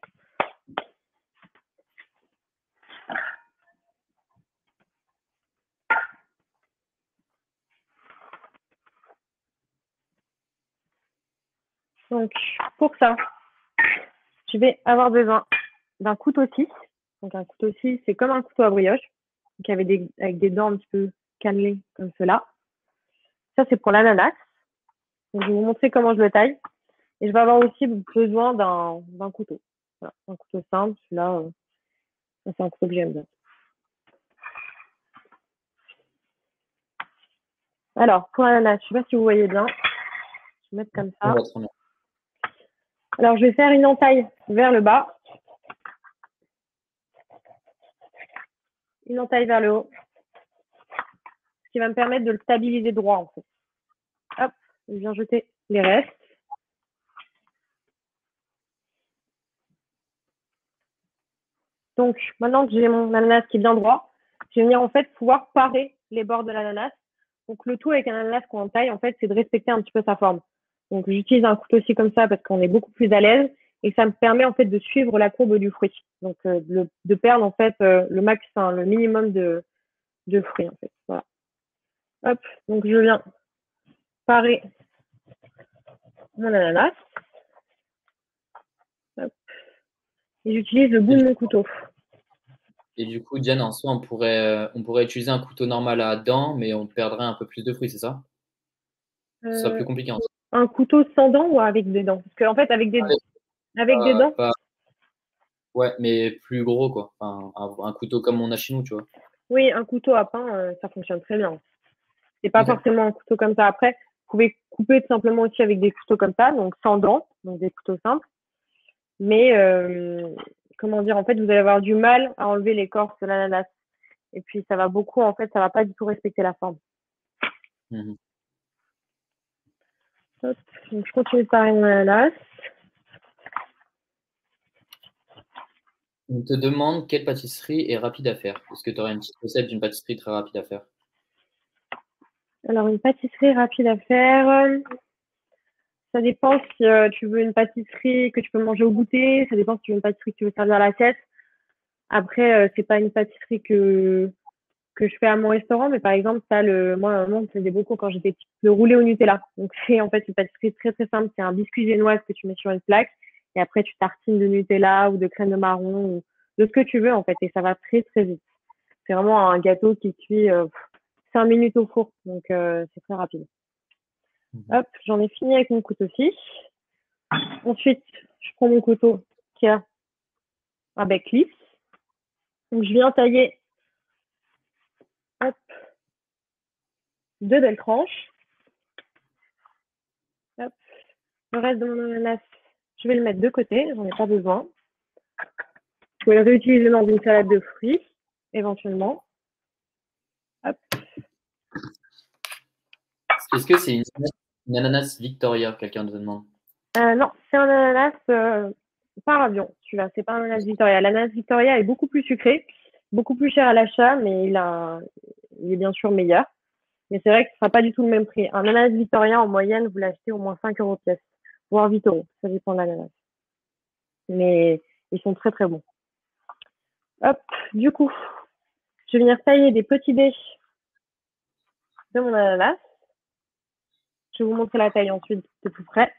Donc pour ça, je vais avoir besoin d'un couteau 6. Donc un couteau 6, c'est comme un couteau à brioche, donc avec des dents un petit peu cannelées comme cela. Ça, c'est pour l'ananas. Donc, je vais vous montrer comment je le taille. Et je vais avoir aussi besoin d'un couteau. Voilà, un couteau simple. Celui-là, c'est un couteau que j'aime bien. Alors, pour l'ananas, je ne sais pas si vous voyez bien. Je vais mettre comme ça. Alors, je vais faire une entaille vers le bas. Une entaille vers le haut. Ce qui va me permettre de le stabiliser droit, en fait. Hop, je viens jeter les restes. Donc, maintenant que j'ai mon ananas qui est bien droit, je vais venir en fait pouvoir parer les bords de l'ananas. Donc, le tout avec un ananas qu'on taille, en fait, c'est de respecter un petit peu sa forme. Donc, j'utilise un couteau aussi comme ça parce qu'on est beaucoup plus à l'aise et ça me permet en fait de suivre la courbe du fruit. Donc, de perdre en fait le minimum de fruits en fait. Voilà. Hop, donc je viens parer mon ananas. Hop. Et j'utilise le bout de mon couteau. Et du coup, Diane, en soi, on pourrait utiliser un couteau normal à dents, mais on perdrait un peu plus de fruits, c'est ça? Ce serait plus compliqué en soi. Un couteau sans dents ou avec des dents? Parce qu'en fait, avec des dents, Ouais, mais plus gros, quoi. Enfin, un couteau comme on a chez nous, tu vois. oui, un couteau à pain, ça fonctionne très bien. C'est pas Ok. forcément un couteau comme ça. Après, pouvez couper tout simplement aussi avec des couteaux comme ça, donc sans dents, donc des couteaux simples. Mais comment dire, en fait, vous allez avoir du mal à enlever l'écorce de l'ananas. Et puis ça va beaucoup, en fait, ça va pas du tout respecter la forme. Mhm. Hop. Donc je continue par mon ananas. On te demande quelle pâtisserie est rapide à faire. Est-ce que tu aurais une petite recette d'une pâtisserie très rapide à faire? Alors une pâtisserie rapide à faire. Ça dépend si tu veux une pâtisserie que tu peux manger au goûter. Ça dépend si tu veux une pâtisserie que tu veux servir à l'assiette. Après, c'est pas une pâtisserie que je fais à mon restaurant, mais par exemple, ça, moi, maman me faisait beaucoup quand j'étais petite, le roulé au Nutella. Donc, c'est en fait une pâtisserie très, très simple. C'est un biscuit génoise que tu mets sur une plaque et après, tu tartines de Nutella ou de crème de marron ou de ce que tu veux, en fait. Et ça va très, très vite. C'est vraiment un gâteau qui cuit 5 minutes au four. Donc, c'est très rapide. Mhm. Hop, j'en ai fini avec mon couteau-ci. Ensuite, je prends mon couteau qui a un bec lisse. Donc, je viens tailler, hop, deux belles tranches. Hop. Le reste de mon ananas, je vais le mettre de côté, j'en ai pas besoin. Vous pouvez le réutiliser dans une salade de fruits, éventuellement. Hop. Est-ce que c'est une ananas Victoria, quelqu'un te demande? Non, c'est un ananas par avion, celui-là. C'est pas un ananas Victoria. L'ananas Victoria est beaucoup plus sucré, beaucoup plus cher à l'achat, mais il est bien sûr meilleur. Mais c'est vrai que ce sera pas du tout le même prix. Un ananas Victoria, en moyenne, vous l'achetez au moins 5 euros pièce, voire 8 euros. Ça dépend de l'ananas. Mais ils sont très très bons. Hop, du coup, je vais venir tailler des petits dés de mon ananas. Je vais vous montrer la taille ensuite de plus près.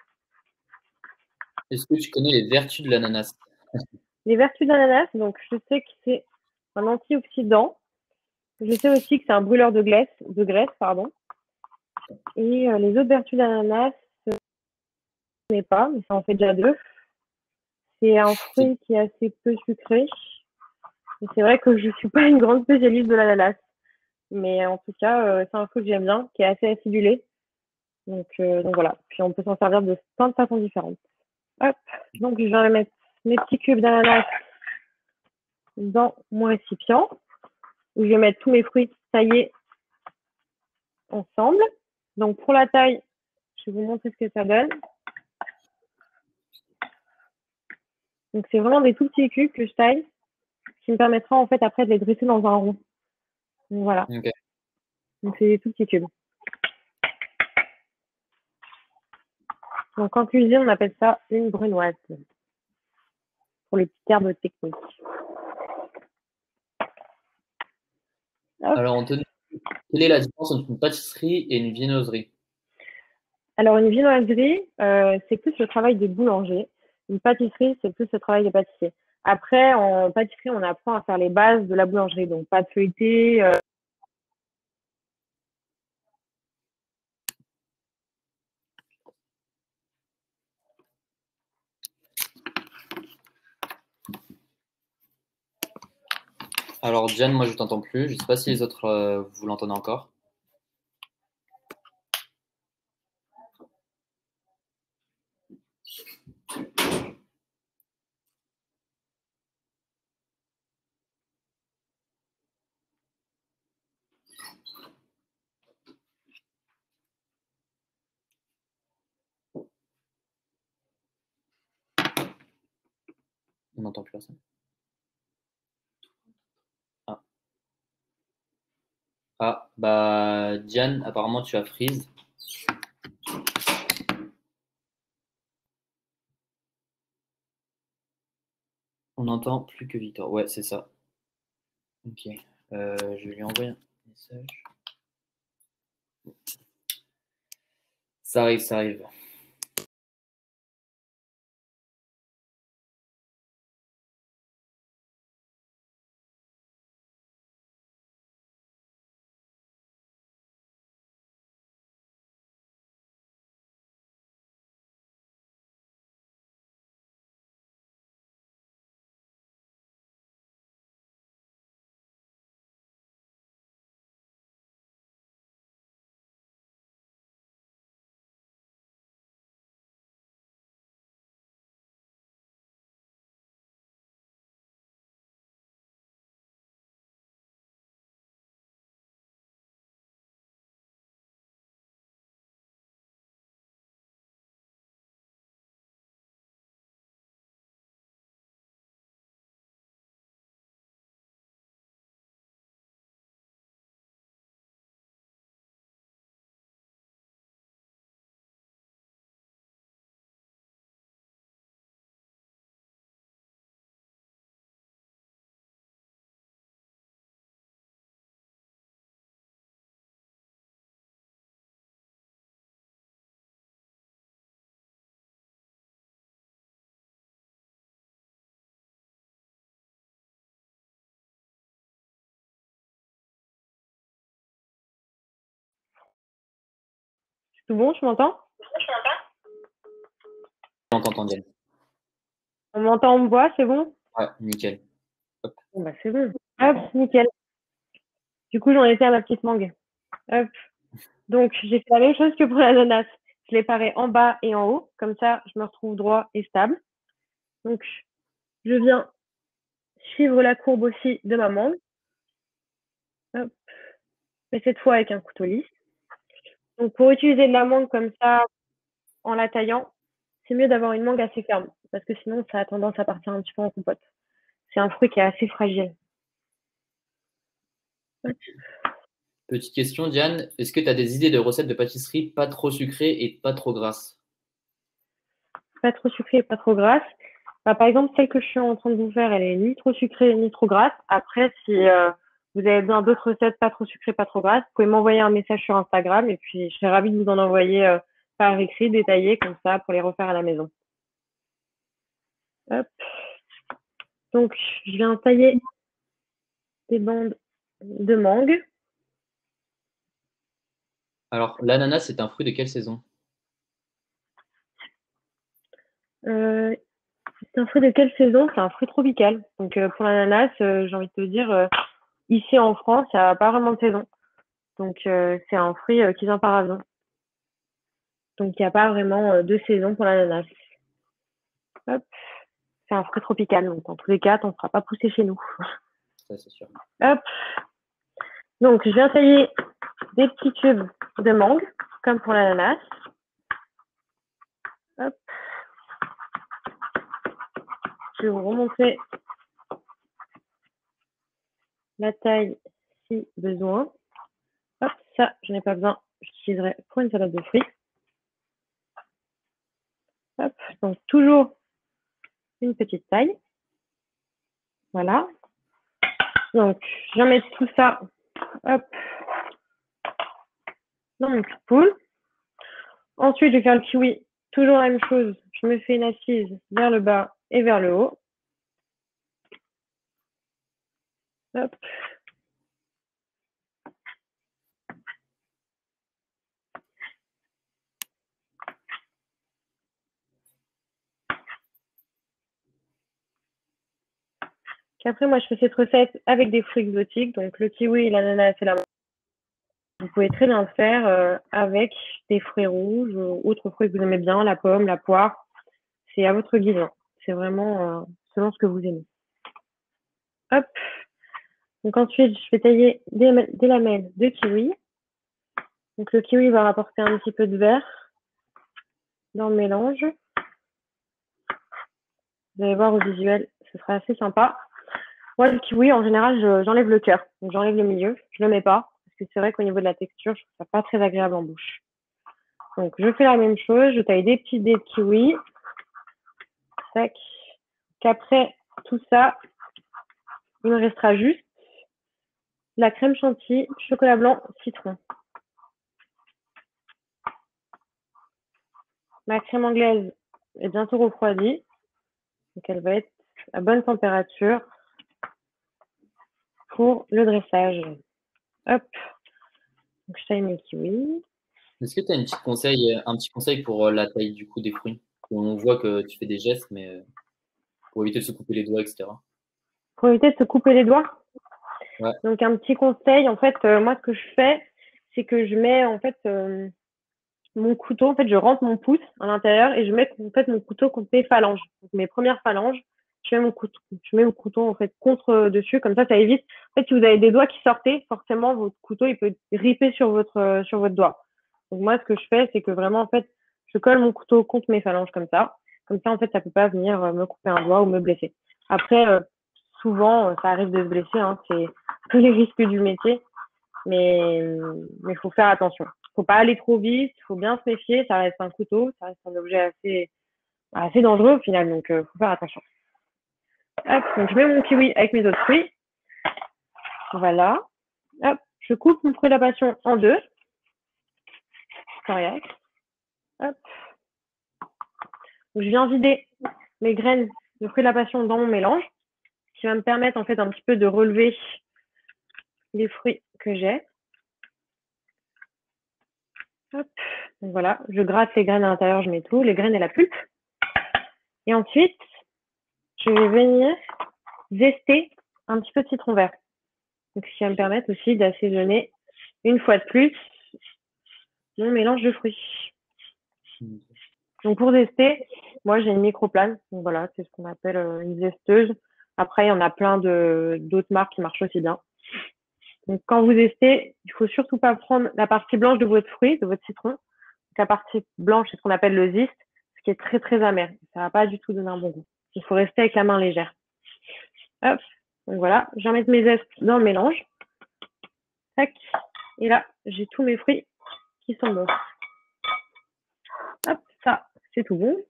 Est-ce que tu connais les vertus de l'ananas? Les vertus d'ananas, donc je sais que c'est un antioxydant. Je sais aussi que c'est un brûleur de graisse, pardon. Et les autres vertus d'ananas, je ne connais pas, mais ça en fait déjà deux. C'est un C'est- fruit qui est assez peu sucré. Et c'est vrai que je suis pas une grande spécialiste de l'ananas. Mais en tout cas, c'est un fruit que j'aime bien, qui est assez acidulé. Donc voilà. Puis on peut s'en servir de plein de façons différentes. Hop. Donc je vais mettre mes petits cubes d'ananas dans mon récipient où je vais mettre tous mes fruits taillés ensemble. Donc pour la taille, je vais vous montrer ce que ça donne. Donc c'est vraiment des tout petits cubes que je taille, qui me permettra en fait après de les dresser dans un rond. Donc voilà. Ok. Donc c'est des tout petits cubes. Donc en cuisine, on appelle ça une brunoise pour les petits termes techniques. Hop. Alors, on te demande quelle est la différence entre une pâtisserie et une viennoiserie? Alors une viennoiserie, c'est plus le travail des boulangers. Une pâtisserie, c'est plus le travail des pâtissiers. Après, en pâtisserie, on apprend à faire les bases de la boulangerie, donc pâte feuilletée. Alors, Diane, moi, je t'entends plus. Je sais pas si les autres, vous l'entendez encore. On n'entend plus personne. Ah. Ah, bah, Diane, apparemment, tu as freeze. On n'entend plus que Victor. Ouais, c'est ça. Ok. Je vais lui envoyer un message. Ça arrive, ça arrive. Tout bon, tu m'entends? On t'entend, Diane. On m'entend, on me voit, c'est bon? Ouais, nickel. Hop. Bon, bah, c'est bon. Hop, nickel. Du coup, j'en étais à ma petite mangue. Hop. Donc, j'ai fait la même chose que pour l'ananas. Je l'ai paré en bas et en haut. Comme ça, je me retrouve droit et stable. Donc, je viens suivre la courbe aussi de ma mangue. Hop. Mais cette fois avec un couteau lisse. Donc, pour utiliser de la mangue comme ça, en la taillant, c'est mieux d'avoir une mangue assez ferme. Parce que sinon, ça a tendance à partir un petit peu en compote. C'est un fruit qui est assez fragile. Hop. Petite question, Diane. Est-ce que tu as des idées de recettes de pâtisserie pas trop sucrées et pas trop grasses? Pas trop sucrée et pas trop grasse. Bah, par exemple, celle que je suis en train de vous faire, elle est ni trop sucrée ni trop grasse. Après, si vous avez besoin d'autres recettes pas trop sucrées, pas trop grasses, vous pouvez m'envoyer un message sur Instagram et puis je serai ravie de vous en envoyer par écrit, détaillé, comme ça, pour les refaire à la maison. Hop. Donc, je viens tailler des bandes de mangue. Alors, l'ananas, c'est un fruit de quelle saison? Euh, c'est un fruit de quelle saison? C'est un fruit tropical. Donc, pour l'ananas, j'ai envie de te dire, ici en France, il n'y a pas vraiment de saison. Donc, c'est un fruit qui vient par avion. Donc, il n'y a pas vraiment de saison pour l'ananas. Hop. C'est un fruit tropical. Donc, dans tous les cas, on ne fera pas pousser chez nous. Ça, c'est sûr. Hop. Donc, je viens tailler des petits cubes de mangue, comme pour l'ananas. Hop. Je vais vous remontrer la taille si besoin. Hop, ça, je n'ai pas besoin. J'utiliserai pour une salade de fruits. Hop, donc toujours une petite taille. Voilà. Donc, je vais mettre tout ça, hop, dans mon cul de poule. Ensuite, je vais faire le kiwi. Toujours la même chose. Je me fais une assise vers le bas et vers le haut. Hop. Après, moi, je fais cette recette avec des fruits exotiques. Donc, le kiwi, l'ananas et la mangue. Vous pouvez très bien le faire avec des fruits rouges ou autres fruits que vous aimez bien, la pomme, la poire. C'est à votre guise. C'est vraiment selon ce que vous aimez. Hop. Donc ensuite, je vais tailler des lamelles de kiwi. Donc le kiwi va rapporter un petit peu de vert dans le mélange. Vous allez voir au visuel, ce sera assez sympa. Moi, le kiwi, en général, j'enlève le cœur. Donc j'enlève le milieu. Je le mets pas. Parce que c'est vrai qu'au niveau de la texture, je trouve ça pas très agréable en bouche. Donc je fais la même chose. Je taille des petits dés de kiwi. Tac. Qu'après tout ça, il me restera juste la crème chantilly, chocolat blanc, citron. Ma crème anglaise est bientôt refroidie. Donc elle va être à bonne température pour le dressage. Hop. Donc je taille mes kiwis. Est-ce que tu as un petit conseil pour la taille du coup des fruits? On voit que tu fais des gestes, mais pour éviter de se couper les doigts, etc. Pour éviter de se couper les doigts. Ouais. Donc un petit conseil, en fait, moi ce que je fais, c'est que je mets en fait mon couteau, en fait je rentre mon pouce à l'intérieur et je mets en fait mon couteau contre mes phalanges. Donc mes premières phalanges, je mets mon couteau en fait contre dessus, comme ça évite. En fait, si vous avez des doigts qui sortaient, forcément votre couteau il peut ripper sur votre doigt. Donc moi ce que je fais, c'est que vraiment en fait, je colle mon couteau contre mes phalanges comme ça. Comme ça en fait, ça peut pas venir me couper un doigt ou me blesser. Après, souvent, ça arrive de se blesser, hein, c'est tous les risques du métier, mais faut faire attention. Faut pas aller trop vite, faut bien se méfier, ça reste un couteau, ça reste un objet assez dangereux au final, donc faut faire attention. Hop, donc je mets mon kiwi avec mes autres fruits. Voilà. Hop, je coupe mon fruit de la passion en deux. Coriace. Hop. Donc, je viens vider mes graines de fruit de la passion dans mon mélange, qui va me permettre en fait un petit peu de relever les fruits que j'ai. Hop. Donc voilà, je gratte les graines à l'intérieur, je mets tout, les graines et la pulpe. Et ensuite, je vais venir zester un petit peu de citron vert. Donc, ce qui va me permettre aussi d'assaisonner une fois de plus mon mélange de fruits. Donc, pour zester, moi, j'ai une microplane. Donc, voilà, c'est ce qu'on appelle une zesteuse. Après, il y en a plein d'autres marques qui marchent aussi bien. Donc, quand vous zestez, il faut surtout pas prendre la partie blanche de votre fruit, de votre citron. Donc, la partie blanche, c'est ce qu'on appelle le zeste, ce qui est très, très amer. Ça va pas du tout donner un bon goût. Il faut rester avec la main légère. Hop. Donc, voilà, je vais mettre mes zestes dans le mélange. Tac. Et là, j'ai tous mes fruits qui sont bons. Hop, ça, c'est tout bon.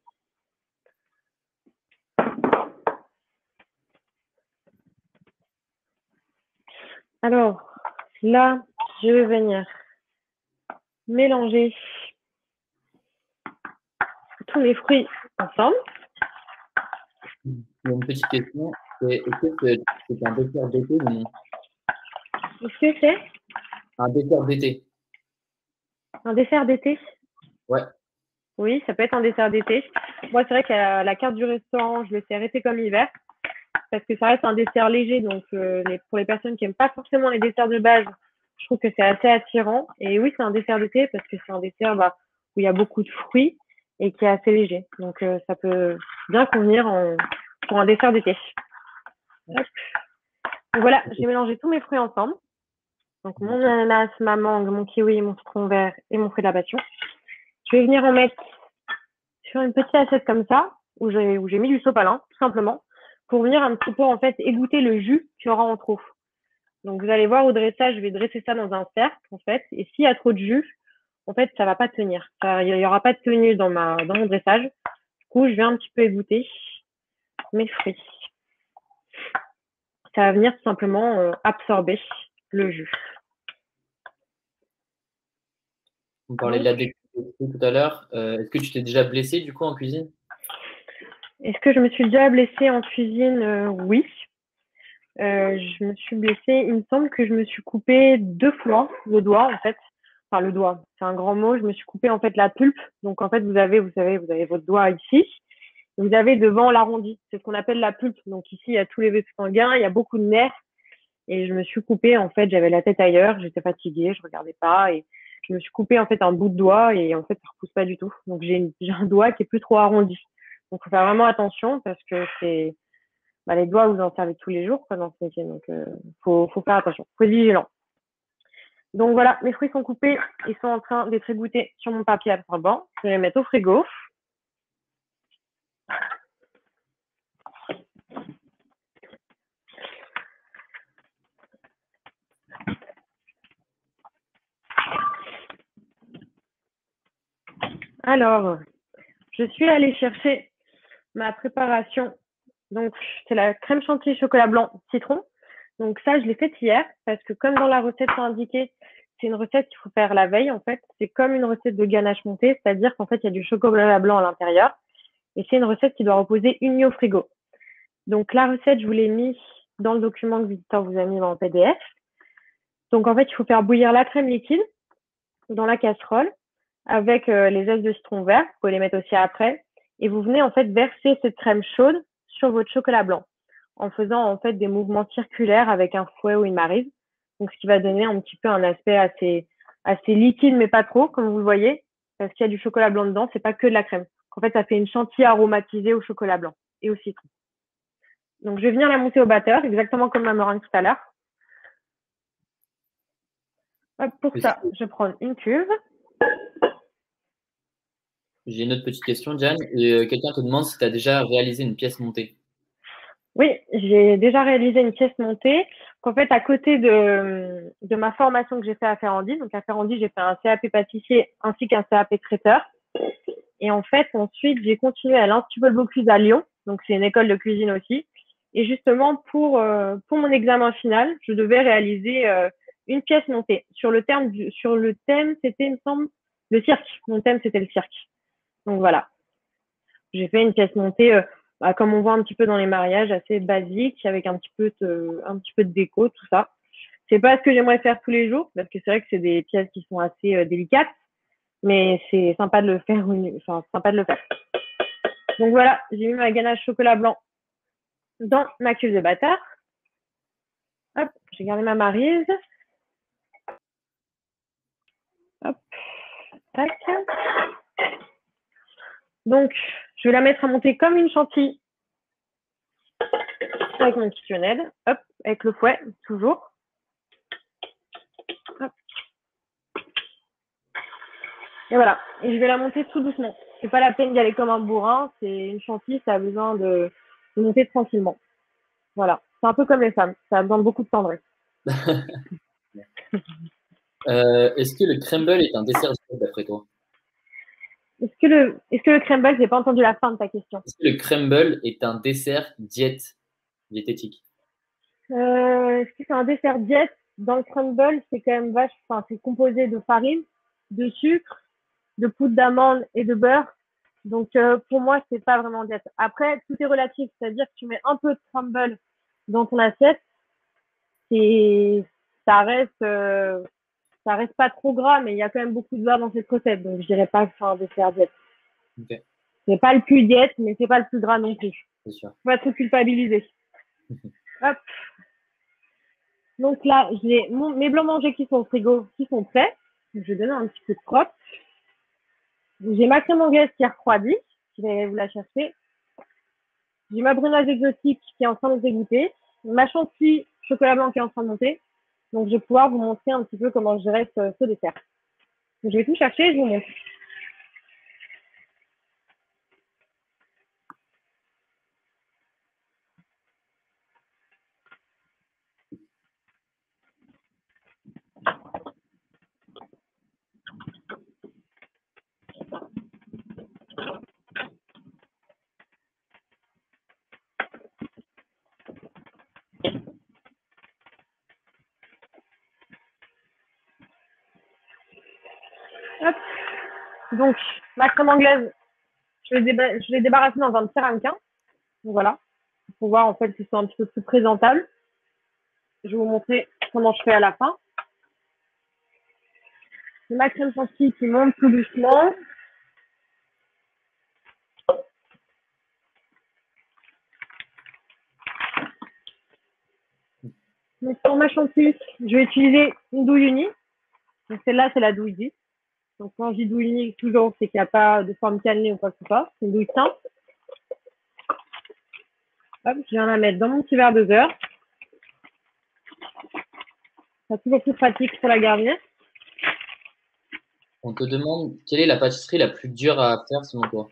Alors, là, je vais venir mélanger tous mes fruits ensemble. Il y a une petite question. Est-ce que c'est un dessert d'été ou non? Est-ce que c'est Un dessert d'été. un dessert d'été? Ouais. Oui, ça peut être un dessert d'été. Moi, c'est vrai qu'à la carte du restaurant, je le sais arrêter comme hiver parce que ça reste un dessert léger. Donc, pour les personnes qui n'aiment pas forcément les desserts de base, je trouve que c'est assez attirant. Et oui, c'est un dessert d'été parce que c'est un dessert où il y a beaucoup de fruits et qui est assez léger. Donc, ça peut bien convenir pour un dessert d'été. Donc, voilà, j'ai mélangé tous mes fruits ensemble. Donc, mon ananas, ma mangue, mon kiwi, mon citron vert et mon fruit de la passion. Je vais venir en mettre sur une petite assiette comme ça, où j'ai mis du sopalin, tout simplement, pour venir un petit peu, en fait, égoutter le jus qu'il y aura en trop. Donc, vous allez voir au dressage, je vais dresser ça dans un cercle, en fait, et s'il y a trop de jus, en fait, ça va pas tenir. Il y aura pas de tenue dans mon dressage. Du coup, je vais un petit peu égoutter mes fruits. Ça va venir tout simplement absorber le jus. On parlait de la découpe tout à l'heure. Est-ce que tu t'es déjà blessé du coup en cuisine? Est-ce que je me suis déjà blessée en cuisine? Oui. Je me suis blessée. Il me semble que je me suis coupé 2 fois le doigt, en fait. Enfin, le doigt, c'est un grand mot. Je me suis coupé, en fait, la pulpe. Donc, en fait, vous avez votre doigt ici. Vous avez devant l'arrondi. C'est ce qu'on appelle la pulpe. Donc, ici, il y a tous les vaisseaux sanguins. Il y a beaucoup de nerfs. Et je me suis coupé, en fait, j'avais la tête ailleurs. J'étais fatiguée. Je regardais pas. Et je me suis coupé, en fait, un bout de doigt. Et en fait, ça repousse pas du tout. Donc, j'ai un doigt qui est plus trop arrondi. Donc, faut faire vraiment attention parce que les doigts, vous en servez tous les jours dans ce métier. Donc, faut faire attention. Faut être vigilant. Donc, voilà, mes fruits sont coupés. Ils sont en train d'être égouttés sur mon papier absorbant. Je vais les mettre au frigo. Alors, je suis allée chercher ma préparation. Donc, c'est la crème chantilly chocolat blanc citron. Donc, ça, je l'ai faite hier parce que comme dans la recette c'est indiqué, c'est une recette qu'il faut faire la veille, en fait. C'est comme une recette de ganache montée, c'est-à-dire qu'en fait, il y a du chocolat blanc à l'intérieur. Et c'est une recette qui doit reposer une nuit au frigo. Donc, la recette, je vous l'ai mis dans le document que Victor vous a mis en PDF. Donc, en fait, il faut faire bouillir la crème liquide dans la casserole avec les zestes de citron vert. Vous pouvez les mettre aussi après. Et vous venez, en fait, verser cette crème chaude sur votre chocolat blanc en faisant, en fait, des mouvements circulaires avec un fouet ou une maryse. Donc, ce qui va donner un petit peu un aspect assez liquide, mais pas trop, comme vous le voyez, parce qu'il y a du chocolat blanc dedans. C'est pas que de la crème. En fait, ça fait une chantilly aromatisée au chocolat blanc et au citron. Donc, je vais venir la monter au batteur, exactement comme la meringue tout à l'heure. Pour ça, je prends une cuve. J'ai une autre petite question, Diane. Quelqu'un te demande si tu as déjà réalisé une pièce montée. Oui, j'ai déjà réalisé une pièce montée. En fait, à côté de ma formation que j'ai fait à Ferrandi, donc à Ferrandi, j'ai fait un CAP pâtissier ainsi qu'un CAP traiteur. Et en fait, ensuite, j'ai continué à l'Institut Bocuse à Lyon, donc c'est une école de cuisine aussi. Et justement, pour mon examen final, je devais réaliser une pièce montée. Sur le thème, c'était, il me semble, le cirque. Mon thème, c'était le cirque. Donc voilà. J'ai fait une pièce montée, comme on voit un petit peu dans les mariages, assez basique, avec un petit peu de déco, tout ça. C'est pas ce que j'aimerais faire tous les jours, parce que c'est vrai que c'est des pièces qui sont assez délicates. Mais c'est sympa de le faire, enfin, sympa de le faire. Donc voilà, j'ai mis ma ganache chocolat blanc dans ma cuve de bâtard. Hop, j'ai gardé ma maryse. Hop, tac. Donc, je vais la mettre à monter comme une chantilly avec mon questionnel. Hop, avec le fouet, toujours. Hop. Et voilà. Et je vais la monter tout doucement. C'est pas la peine d'y aller comme un bourrin. C'est une chantilly, ça a besoin de monter tranquillement. Voilà. C'est un peu comme les femmes. Ça a besoin de beaucoup de tendresse. Est-ce que le crumble est un dessert d'après toi? Est-ce que le crumble, j'ai pas entendu la fin de ta question. Est-ce que le crumble est un dessert diététique? Est-ce que c'est un dessert diète? Dans le crumble, c'est quand même vache, enfin, c'est composé de farine, de sucre, de poudre d'amande et de beurre. Donc, pour moi, c'est pas vraiment diète. Après, tout est relatif, c'est-à-dire que tu mets un peu de crumble dans ton assiette et ça reste, euh, ça reste pas trop gras, mais il y a quand même beaucoup de beurre dans cette recette. Donc, je dirais pas que c'est un dessert diète. Ok, C'est pas le plus diète, mais c'est pas le plus gras non plus. c'est sûr. Faut pas être culpabilisé. Hop. Donc là, j'ai mes blancs mangés qui sont au frigo, qui sont prêts. Je vais donner un petit peu de crotte. J'ai ma crème anglaise qui est refroidie. Je vais vous la chercher. J'ai ma brunoise exotique qui est en train de s'égoutter. Ma chantilly chocolat blanc qui est en train de monter. Donc, je vais pouvoir vous montrer un petit peu comment je gérer ce dessert. Donc, je vais tout chercher et je vous montre. Hop. Donc, ma crème anglaise, je l'ai débarrassée dans un petit ramequin. Donc, voilà. Pour voir, en fait, qu'ils sont un petit peu plus présentables. Je vais vous montrer comment je fais à la fin. C'est ma crème chantilly qui monte tout doucement. Donc, pour ma chantilly, je vais utiliser une douille unie. Donc, celle-là, c'est la douille 10. Donc, quand je dis douille unie, toujours, c'est qu'il n'y a pas de forme cannelée ou quoi que ce soit. C'est une douille simple. Hop, je viens la mettre dans mon petit verre de beurre. C'est toujours plus pratique pour la garnir. On te demande quelle est la pâtisserie la plus dure à faire selon toi?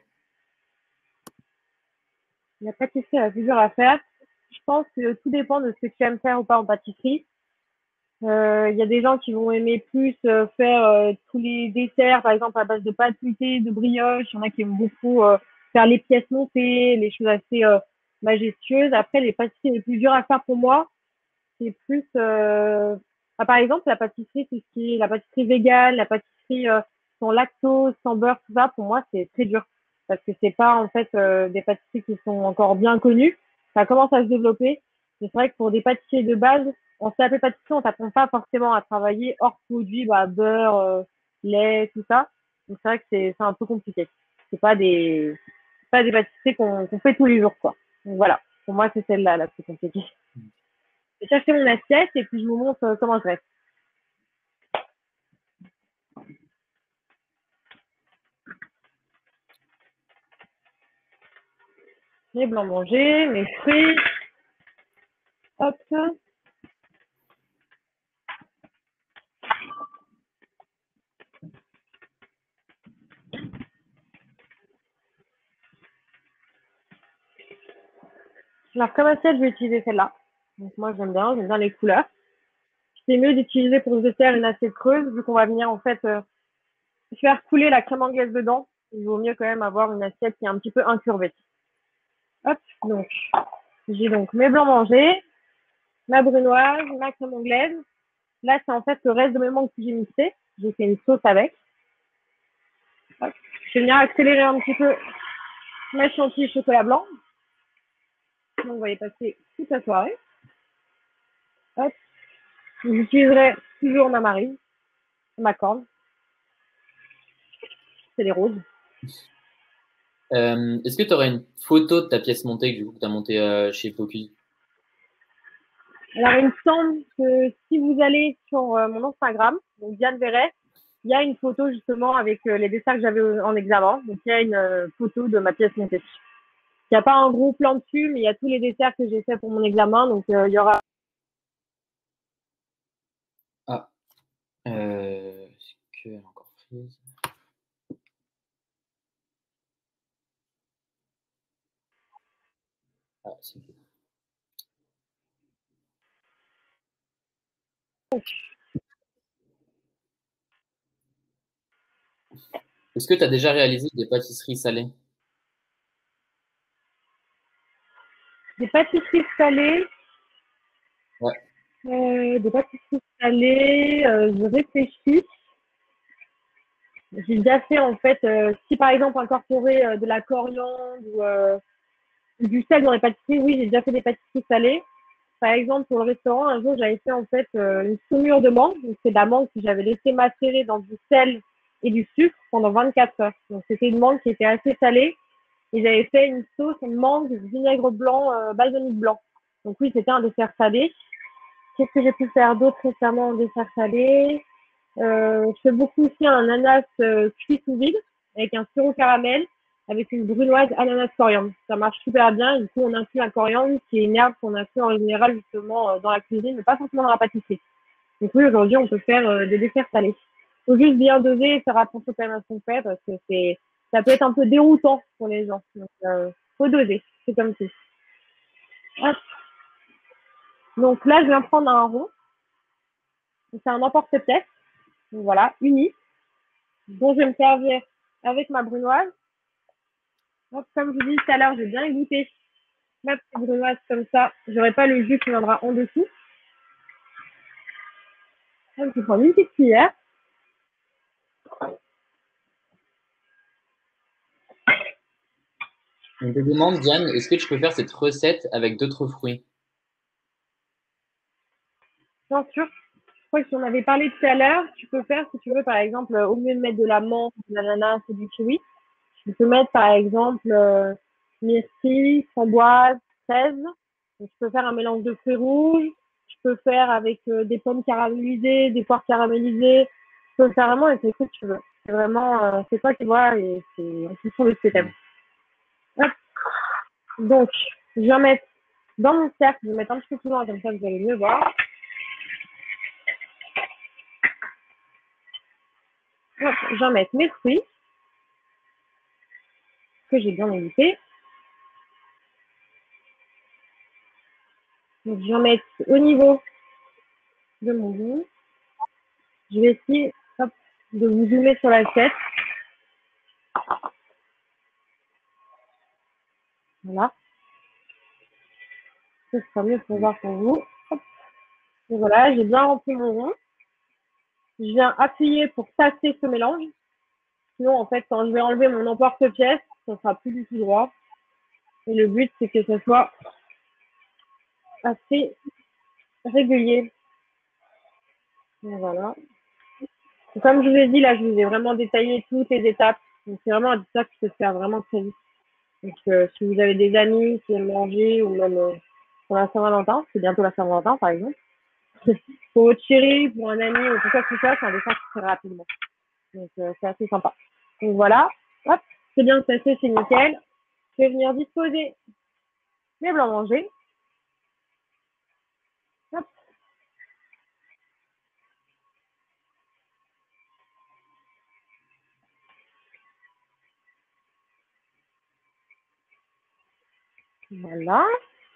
La pâtisserie la plus dure à faire. Je pense que tout dépend de ce que tu aimes faire ou pas en pâtisserie. Il y a des gens qui vont aimer plus faire tous les desserts, par exemple à base de pâte feuilletée, de brioche. Il y en a qui aiment beaucoup faire les pièces montées, les choses assez majestueuses. Après, les pâtisseries les plus dures à faire pour moi, c'est plus, par exemple, la pâtisserie, tout ce qui est la pâtisserie végane, la pâtisserie sans lactose, sans beurre, tout ça, pour moi, c'est très dur. Parce que c'est pas, en fait, des pâtisseries qui sont encore bien connues. Ça commence à se développer. Mais c'est vrai que pour des pâtissiers de base, en CAP pâtisserie, on t'apprend pas forcément à travailler hors produit, bah, beurre, lait, tout ça. Donc c'est vrai que c'est un peu compliqué. C'est pas des pâtisseries qu'on fait tous les jours, quoi. Donc voilà. Pour moi, c'est celle-là, la plus compliquée. Je vais chercher mon assiette et puis je vous montre comment je reste. Mes blancs mangés, mes fruits. Hop. Alors, comme assiette, je vais utiliser celle-là. Donc, moi, j'aime bien les couleurs. C'est mieux d'utiliser pour ce dessert une assiette creuse, vu qu'on va venir, en fait, faire couler la crème anglaise dedans. Il vaut mieux quand même avoir une assiette qui est un petit peu incurvée. Hop. Donc, j'ai donc mes blancs mangés, ma brunoise, ma crème anglaise. Là, c'est en fait le reste de mes mangues que j'ai mixé. J'ai fait une sauce avec. Hop. Je vais venir accélérer un petit peu ma chantilly chocolat blanc. Donc, on va y passer toute la soirée. Hop. J'utiliserai toujours ma marine, ma corne. c'est les roses. Est-ce que tu aurais une photo de ta pièce montée que tu as montée chez Focus? Alors, il me semble que si vous allez sur mon Instagram, donc Diane Verret, il y a une photo justement avec les dessins que j'avais en examen. Donc, il y a une photo de ma pièce montée. Il n'y a pas un gros plan dessus, mais il y a tous les desserts que j'ai fait pour mon examen. Donc, il y aura. Ah, est-ce qu'elle est encore prise? Ah, c'est bon. Est-ce que tu as déjà réalisé des pâtisseries salées? Des pâtisseries salées. Ouais. Des pâtisseries salées, je réfléchis. J'ai déjà fait en fait, si par exemple incorporer de la coriandre ou du sel dans les pâtisseries, oui, j'ai déjà fait des pâtisseries salées. Par exemple, pour le restaurant, un jour, j'avais fait en fait une saumure de mangue. Donc, c'est de la mangue que j'avais laissée macérer dans du sel et du sucre pendant 24 heures. Donc, c'était une mangue qui était assez salée. Et j'avais fait une sauce mangue, vinaigre blanc, balsamique blanc. Donc oui, c'était un dessert salé. Qu'est-ce que j'ai pu faire d'autre récemment en dessert salé? Je fais beaucoup aussi un ananas cuit sous vide avec un sirop caramel avec une brunoise ananas coriandre. Ça marche super bien. Du coup, on inclut la coriandre, qui est une herbe qu'on inclut en général justement dans la cuisine, mais pas forcément dans la pâtisserie. Donc oui, aujourd'hui, on peut faire des desserts salés. Faut juste bien doser et faire attention quand même à ce qu'on fait parce que ça peut être un peu déroutant pour les gens. Donc, faut doser. C'est comme tout. Hop. Donc là, je viens prendre un rond. C'est un emporte-pièce. Donc voilà, uni, dont je vais me servir avec ma brunoise. Donc, comme je vous dis tout à l'heure, j'ai bien goûté ma petite brunoise comme ça. J'aurai pas le jus qui viendra en dessous. Donc, je prends une petite cuillère. On te demande, Diane, est-ce que tu peux faire cette recette avec d'autres fruits? Bien sûr, je crois que si on avait parlé tout à l'heure, tu peux faire, si tu veux, par exemple, au lieu de mettre de la menthe, de l'ananas et du kiwi, tu peux mettre, par exemple, myrtille, framboise, fraise. Donc, tu peux faire un mélange de fruits rouges. Tu peux faire avec des pommes caramélisées, des poires caramélisées. Tu peux faire vraiment avec ce que tu veux. C'est vraiment, c'est toi qui vois et c'est en fonction de ce que tu aimes. Donc, je vais mettre dans mon cercle, je vais mettre un petit peu plus loin, comme ça vous allez mieux voir. Hop, je vais mettre mes fruits que j'ai bien évités. Donc, je vais mettre au niveau de mon bout. Je vais essayer hop, de vous zoomer sur l'assiette. Voilà. Ce sera mieux pour voir pour vous. Hop. Et voilà, j'ai bien rempli mon rond. Je viens appuyer pour tasser ce mélange. Sinon, en fait, quand je vais enlever mon emporte-pièce, ça sera plus du tout droit. Et le but, c'est que ce soit assez régulier. Et voilà. Et comme je vous ai dit, là, je vous ai vraiment détaillé toutes les étapes. Donc, c'est vraiment un dessert qui peut se faire vraiment très vite. Donc, si vous avez des amis qui aiment manger ou même pour la Saint-Valentin, c'est bientôt la Saint-Valentin, par exemple. Pour votre chérie, pour un ami ou pour quoi que ce soit, c'est un dessert qui se fait rapidement. Donc, c'est assez sympa. Donc, voilà. Hop, c'est bien passé, c'est nickel. Je vais venir disposer mes blancs manger. Hop. Voilà.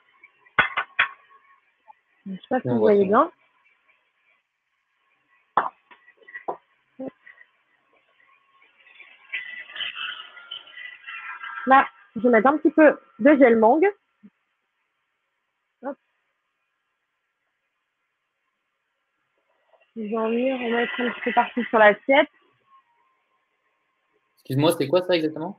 Je ne sais pas si On vous voit voyez ça. bien. Là, je vais mettre un petit peu de gel mangue. Hop. Je vais en venir remettre un petit peu partout sur l'assiette. Excuse-moi, c'était quoi ça exactement?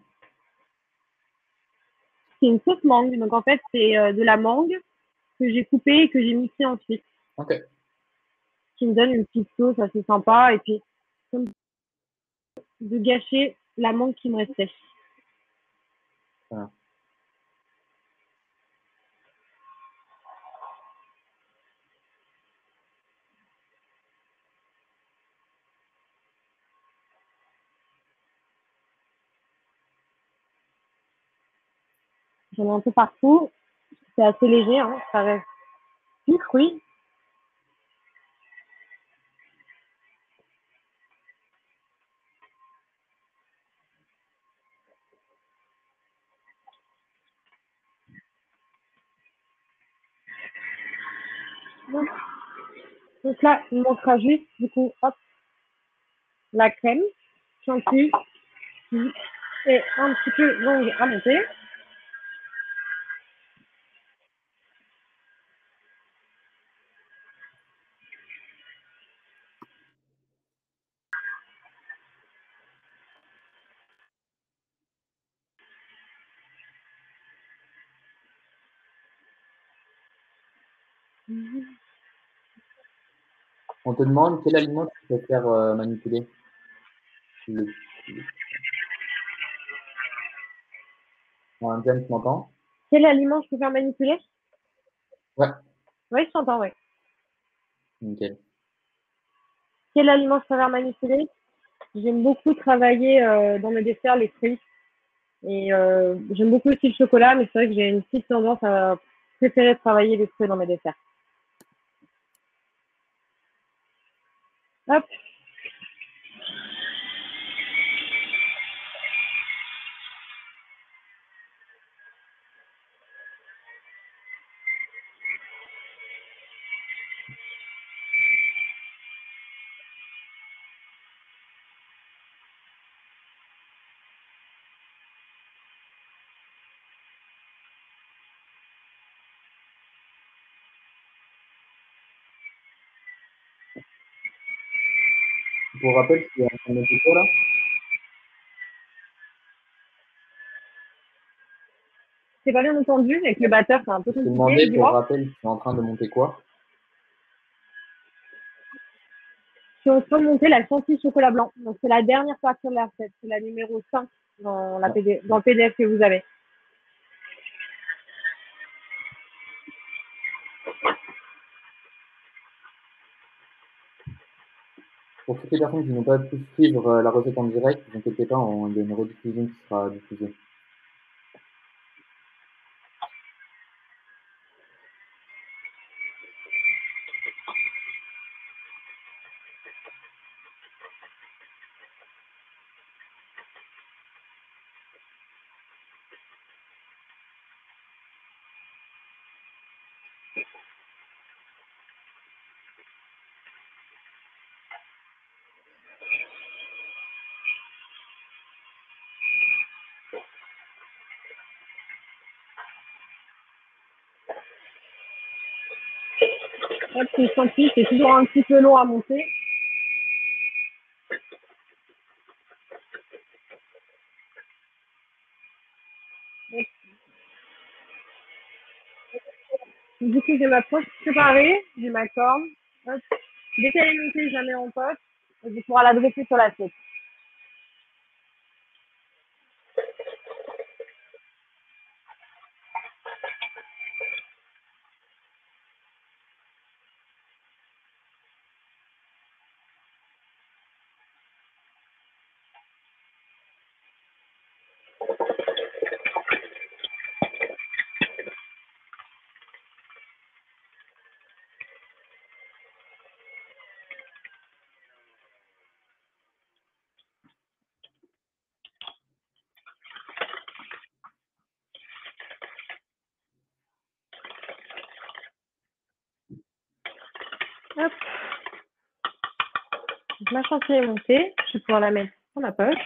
C'est une sauce mangue. Donc, en fait, c'est de la mangue que j'ai coupée et que j'ai mixée ensuite. Ok. Qui me donne une petite sauce assez sympa. Et puis, comme de gâcher la mangue qui me restait. Voilà. J'en ai un peu partout. C'est assez léger, hein. Ça reste sucre, oui. Donc là, il manquera juste, du coup, hop, la crème, chantilly et un petit peu longue à monter. On te demande quel aliment tu préfères manipuler. Le... Diane, tu m'entends? Quel aliment je peux faire manipuler? Ouais, Oui, je t'entends, oui. nickel. Quel aliment je peux faire manipuler? J'aime beaucoup travailler dans mes desserts les fruits. Et j'aime beaucoup aussi le chocolat, mais c'est vrai que j'ai une petite tendance à préférer travailler les fruits dans mes desserts. Hop, Pour rappel, tu es en train de noter quoi là? c'est pas bien entendu, avec le batteur, c'est un peu Je te compliqué. demandais, pour Dis-moi, rappel, tu es en train de monter quoi? je suis en train de monter la chantilly chocolat blanc. Donc, c'est la dernière partie de la recette. C'est la numéro 5 dans, Ouais. dans le PDF que vous avez. Pour toutes les personnes qui n'ont pas pu suivre la recette en direct, ne vous inquiétez pas, il y a une rediffusion qui sera diffusée. Hop, une chantilly, c'est toujours un petit peu long à monter. Du coup, j'ai ma poche préparée, j'ai ma corne. Hop. Dès qu'elle est montée, je la mets en poche. Et je vais pouvoir la dresser sur l'assiette. Hop. Donc, ma chantilly est montée. Je vais pouvoir la mettre dans ma poche.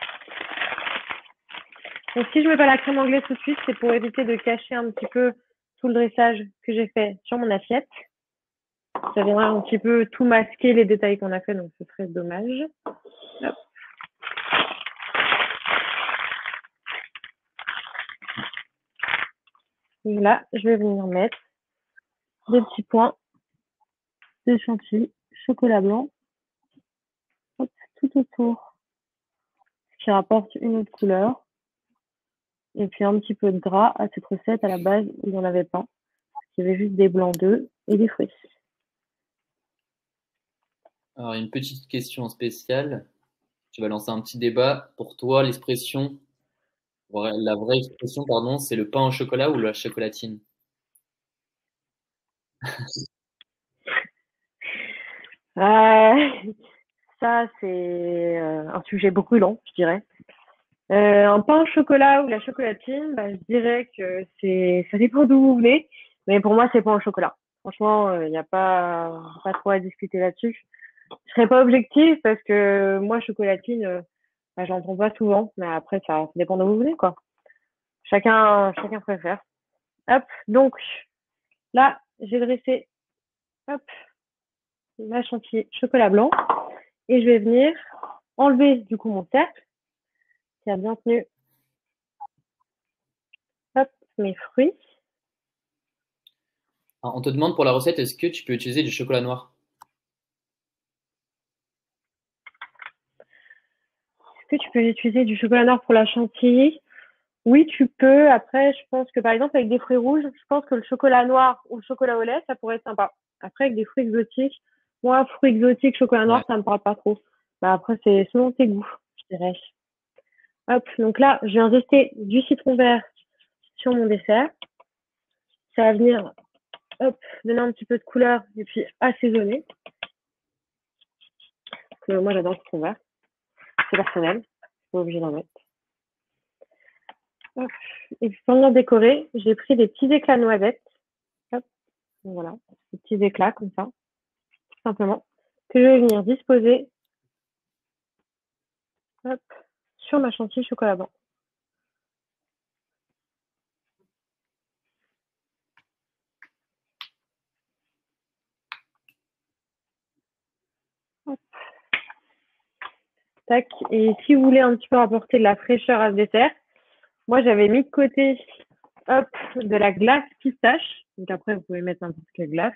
Donc, si je mets pas la crème anglaise tout de suite, c'est pour éviter de cacher un petit peu tout le dressage que j'ai fait sur mon assiette. Ça viendra un petit peu tout masquer les détails qu'on a fait, donc ce serait dommage. Hop. Et là, je vais venir mettre des petits points de chantilly, chocolat blanc, hop, tout autour, ce qui rapporte une autre couleur. Et puis un petit peu de gras à cette recette. À la base, il n'y en avait pas. Il y avait juste des blancs d'œufs et des fruits. Alors, une petite question spéciale. Tu vas lancer un petit débat. Pour toi, la vraie expression, pardon, c'est le pain au chocolat ou la chocolatine? Euh, ça, c'est un sujet brûlant, je dirais. Un pain au chocolat ou la chocolatine, bah, je dirais que ça dépend d'où vous venez. Mais pour moi, c'est pain au chocolat. Franchement, il n'y a pas trop à discuter là-dessus. Je serais pas objective parce que moi, chocolatine, bah, j'en prends pas souvent. Mais après, ça dépend d'où vous venez, quoi. Chacun préfère. Hop, donc là, j'ai dressé, hop, ma chantilly chocolat blanc et je vais venir enlever du coup mon cercle qui a bien tenu, hop, mes fruits. Alors, on te demande pour la recette, est-ce que tu peux utiliser du chocolat noir? Est-ce que tu peux utiliser du chocolat noir pour la chantilly? Oui, tu peux. Après, je pense que par exemple avec des fruits rouges, je pense que le chocolat noir ou le chocolat au lait, ça pourrait être sympa. Après, avec des fruits exotiques, moi, fruits exotiques, chocolat Ouais. noir, ça me parle pas trop. Bah, après, c'est selon tes goûts, je dirais. Hop, donc là, je viens rester du citron vert sur mon dessert. Ça va venir, hop, donner un petit peu de couleur et puis assaisonner. Parce que moi, j'adore le citron vert. C'est personnel. Pas obligé d'en mettre. Hop. Et puis, pour venir décorer, j'ai pris des petits éclats de noisettes. Hop, voilà. Des petits éclats comme ça, tout simplement. Que je vais venir disposer, hop, sur ma chantilly chocolat blanc. Hop. Tac. Et si vous voulez un petit peu apporter de la fraîcheur à ce dessert, moi, j'avais mis de côté, hop, de la glace pistache. Donc après, vous pouvez mettre n'importe quelle glace.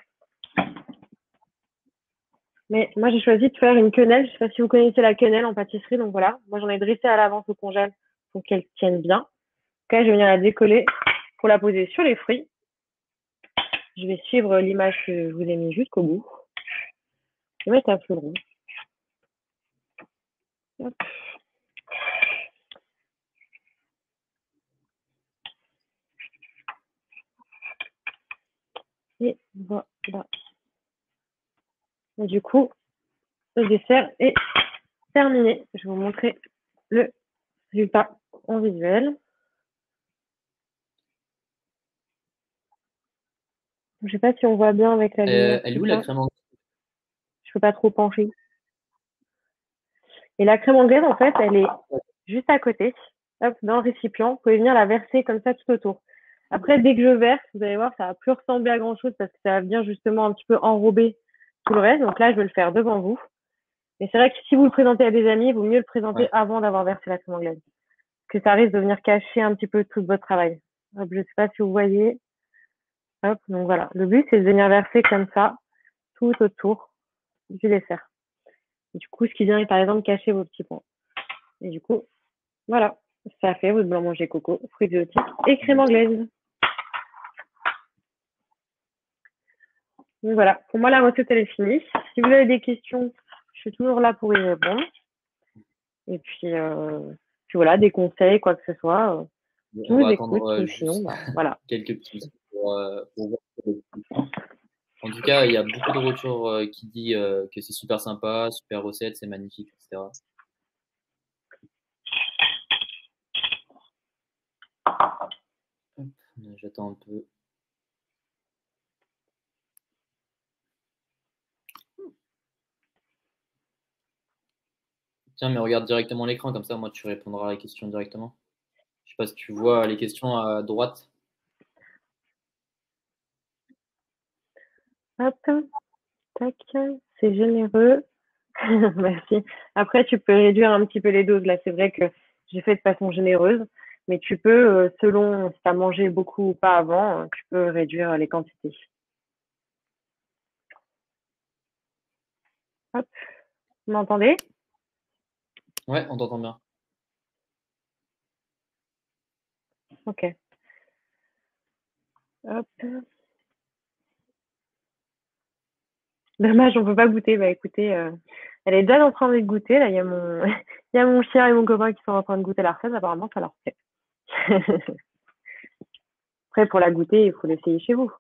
Mais moi, j'ai choisi de faire une quenelle. Je sais pas si vous connaissez la quenelle en pâtisserie. Donc voilà, moi, j'en ai dressé à l'avance au congèle pour qu'elle tienne bien. En tout cas, je vais venir la décoller pour la poser sur les fruits. Je vais suivre l'image que je vous ai mis jusqu'au bout. Je vais mettre un fleuron. Hop. Et voilà. Et du coup, le dessert est terminé. Je vais vous montrer le résultat en visuel. Je ne sais pas si on voit bien avec la lumière. Elle est Tout où la ça. crème anglaise? Je ne peux pas trop pencher. Et la crème anglaise, en fait, elle est juste à côté. Hop, dans le récipient. Vous pouvez venir la verser comme ça tout autour. Après, dès que je verse, vous allez voir, ça va plus ressembler à grand chose parce que ça va venir justement un petit peu enrober tout le reste. Donc là, je vais le faire devant vous. Mais c'est vrai que si vous le présentez à des amis, il vaut mieux le présenter Ouais. avant d'avoir versé la crème anglaise. Parce que ça risque de venir cacher un petit peu tout votre travail. Hop, je ne sais pas si vous voyez. Hop, donc voilà. Le but, c'est de venir verser comme ça, tout autour du dessert. Et du coup, ce qui vient est par exemple cacher vos petits points. Et du coup, voilà. Ça fait votre blanc manger coco, fruits exotiques et crème anglaise. Donc voilà. Pour moi, la recette, elle est finie. Si vous avez des questions, je suis toujours là pour y répondre. Et puis voilà, des conseils, quoi que ce soit. Je On vous va écoute. attendre Ou sinon, juste bah, voilà. quelques petits pour voir. En tout cas, il y a beaucoup de retours qui disent que c'est super sympa, super recette, c'est magnifique, etc. Hop, j'attends un peu. Tiens, mais regarde directement l'écran, comme ça, moi, tu répondras à la question directement. Je sais pas si tu vois les questions à droite. Hop, tac, c'est généreux. Merci. Après, tu peux réduire un petit peu les doses. Là, c'est vrai que j'ai fait de façon généreuse, mais tu peux, selon si tu as mangé beaucoup ou pas avant, tu peux réduire les quantités. Hop, vous m'entendez? Ouais, on t'entend bien. Ok. Hop. Dommage, on peut pas goûter. Bah écoutez, elle est déjà en train de goûter. Là, il y a mon, il y a mon chien et mon copain qui sont en train de goûter la recette. Apparemment, ça leur plaît. Après, pour la goûter, il faut l'essayer chez vous.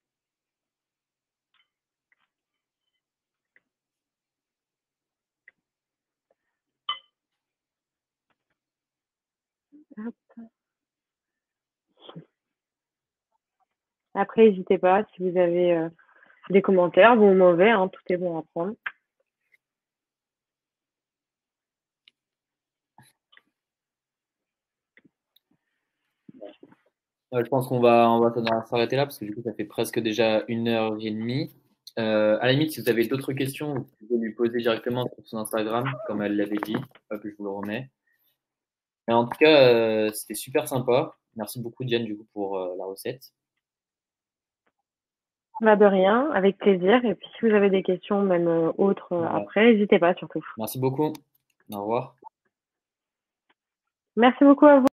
Après, n'hésitez pas si vous avez des commentaires, bon ou mauvais, hein, tout est bon à prendre. Je pense on va s'arrêter là parce que du coup, ça fait presque déjà 1 heure et demie. À la limite, si vous avez d'autres questions, vous pouvez lui poser directement sur son Instagram, comme elle l'avait dit. Hop, je vous le remets. Et en tout cas, c'était super sympa. Merci beaucoup, Diane, du coup, pour la recette. Bah de rien, avec plaisir. Et puis si vous avez des questions, même autres Voilà. après, n'hésitez pas surtout. Merci beaucoup. Au revoir. Merci beaucoup à vous.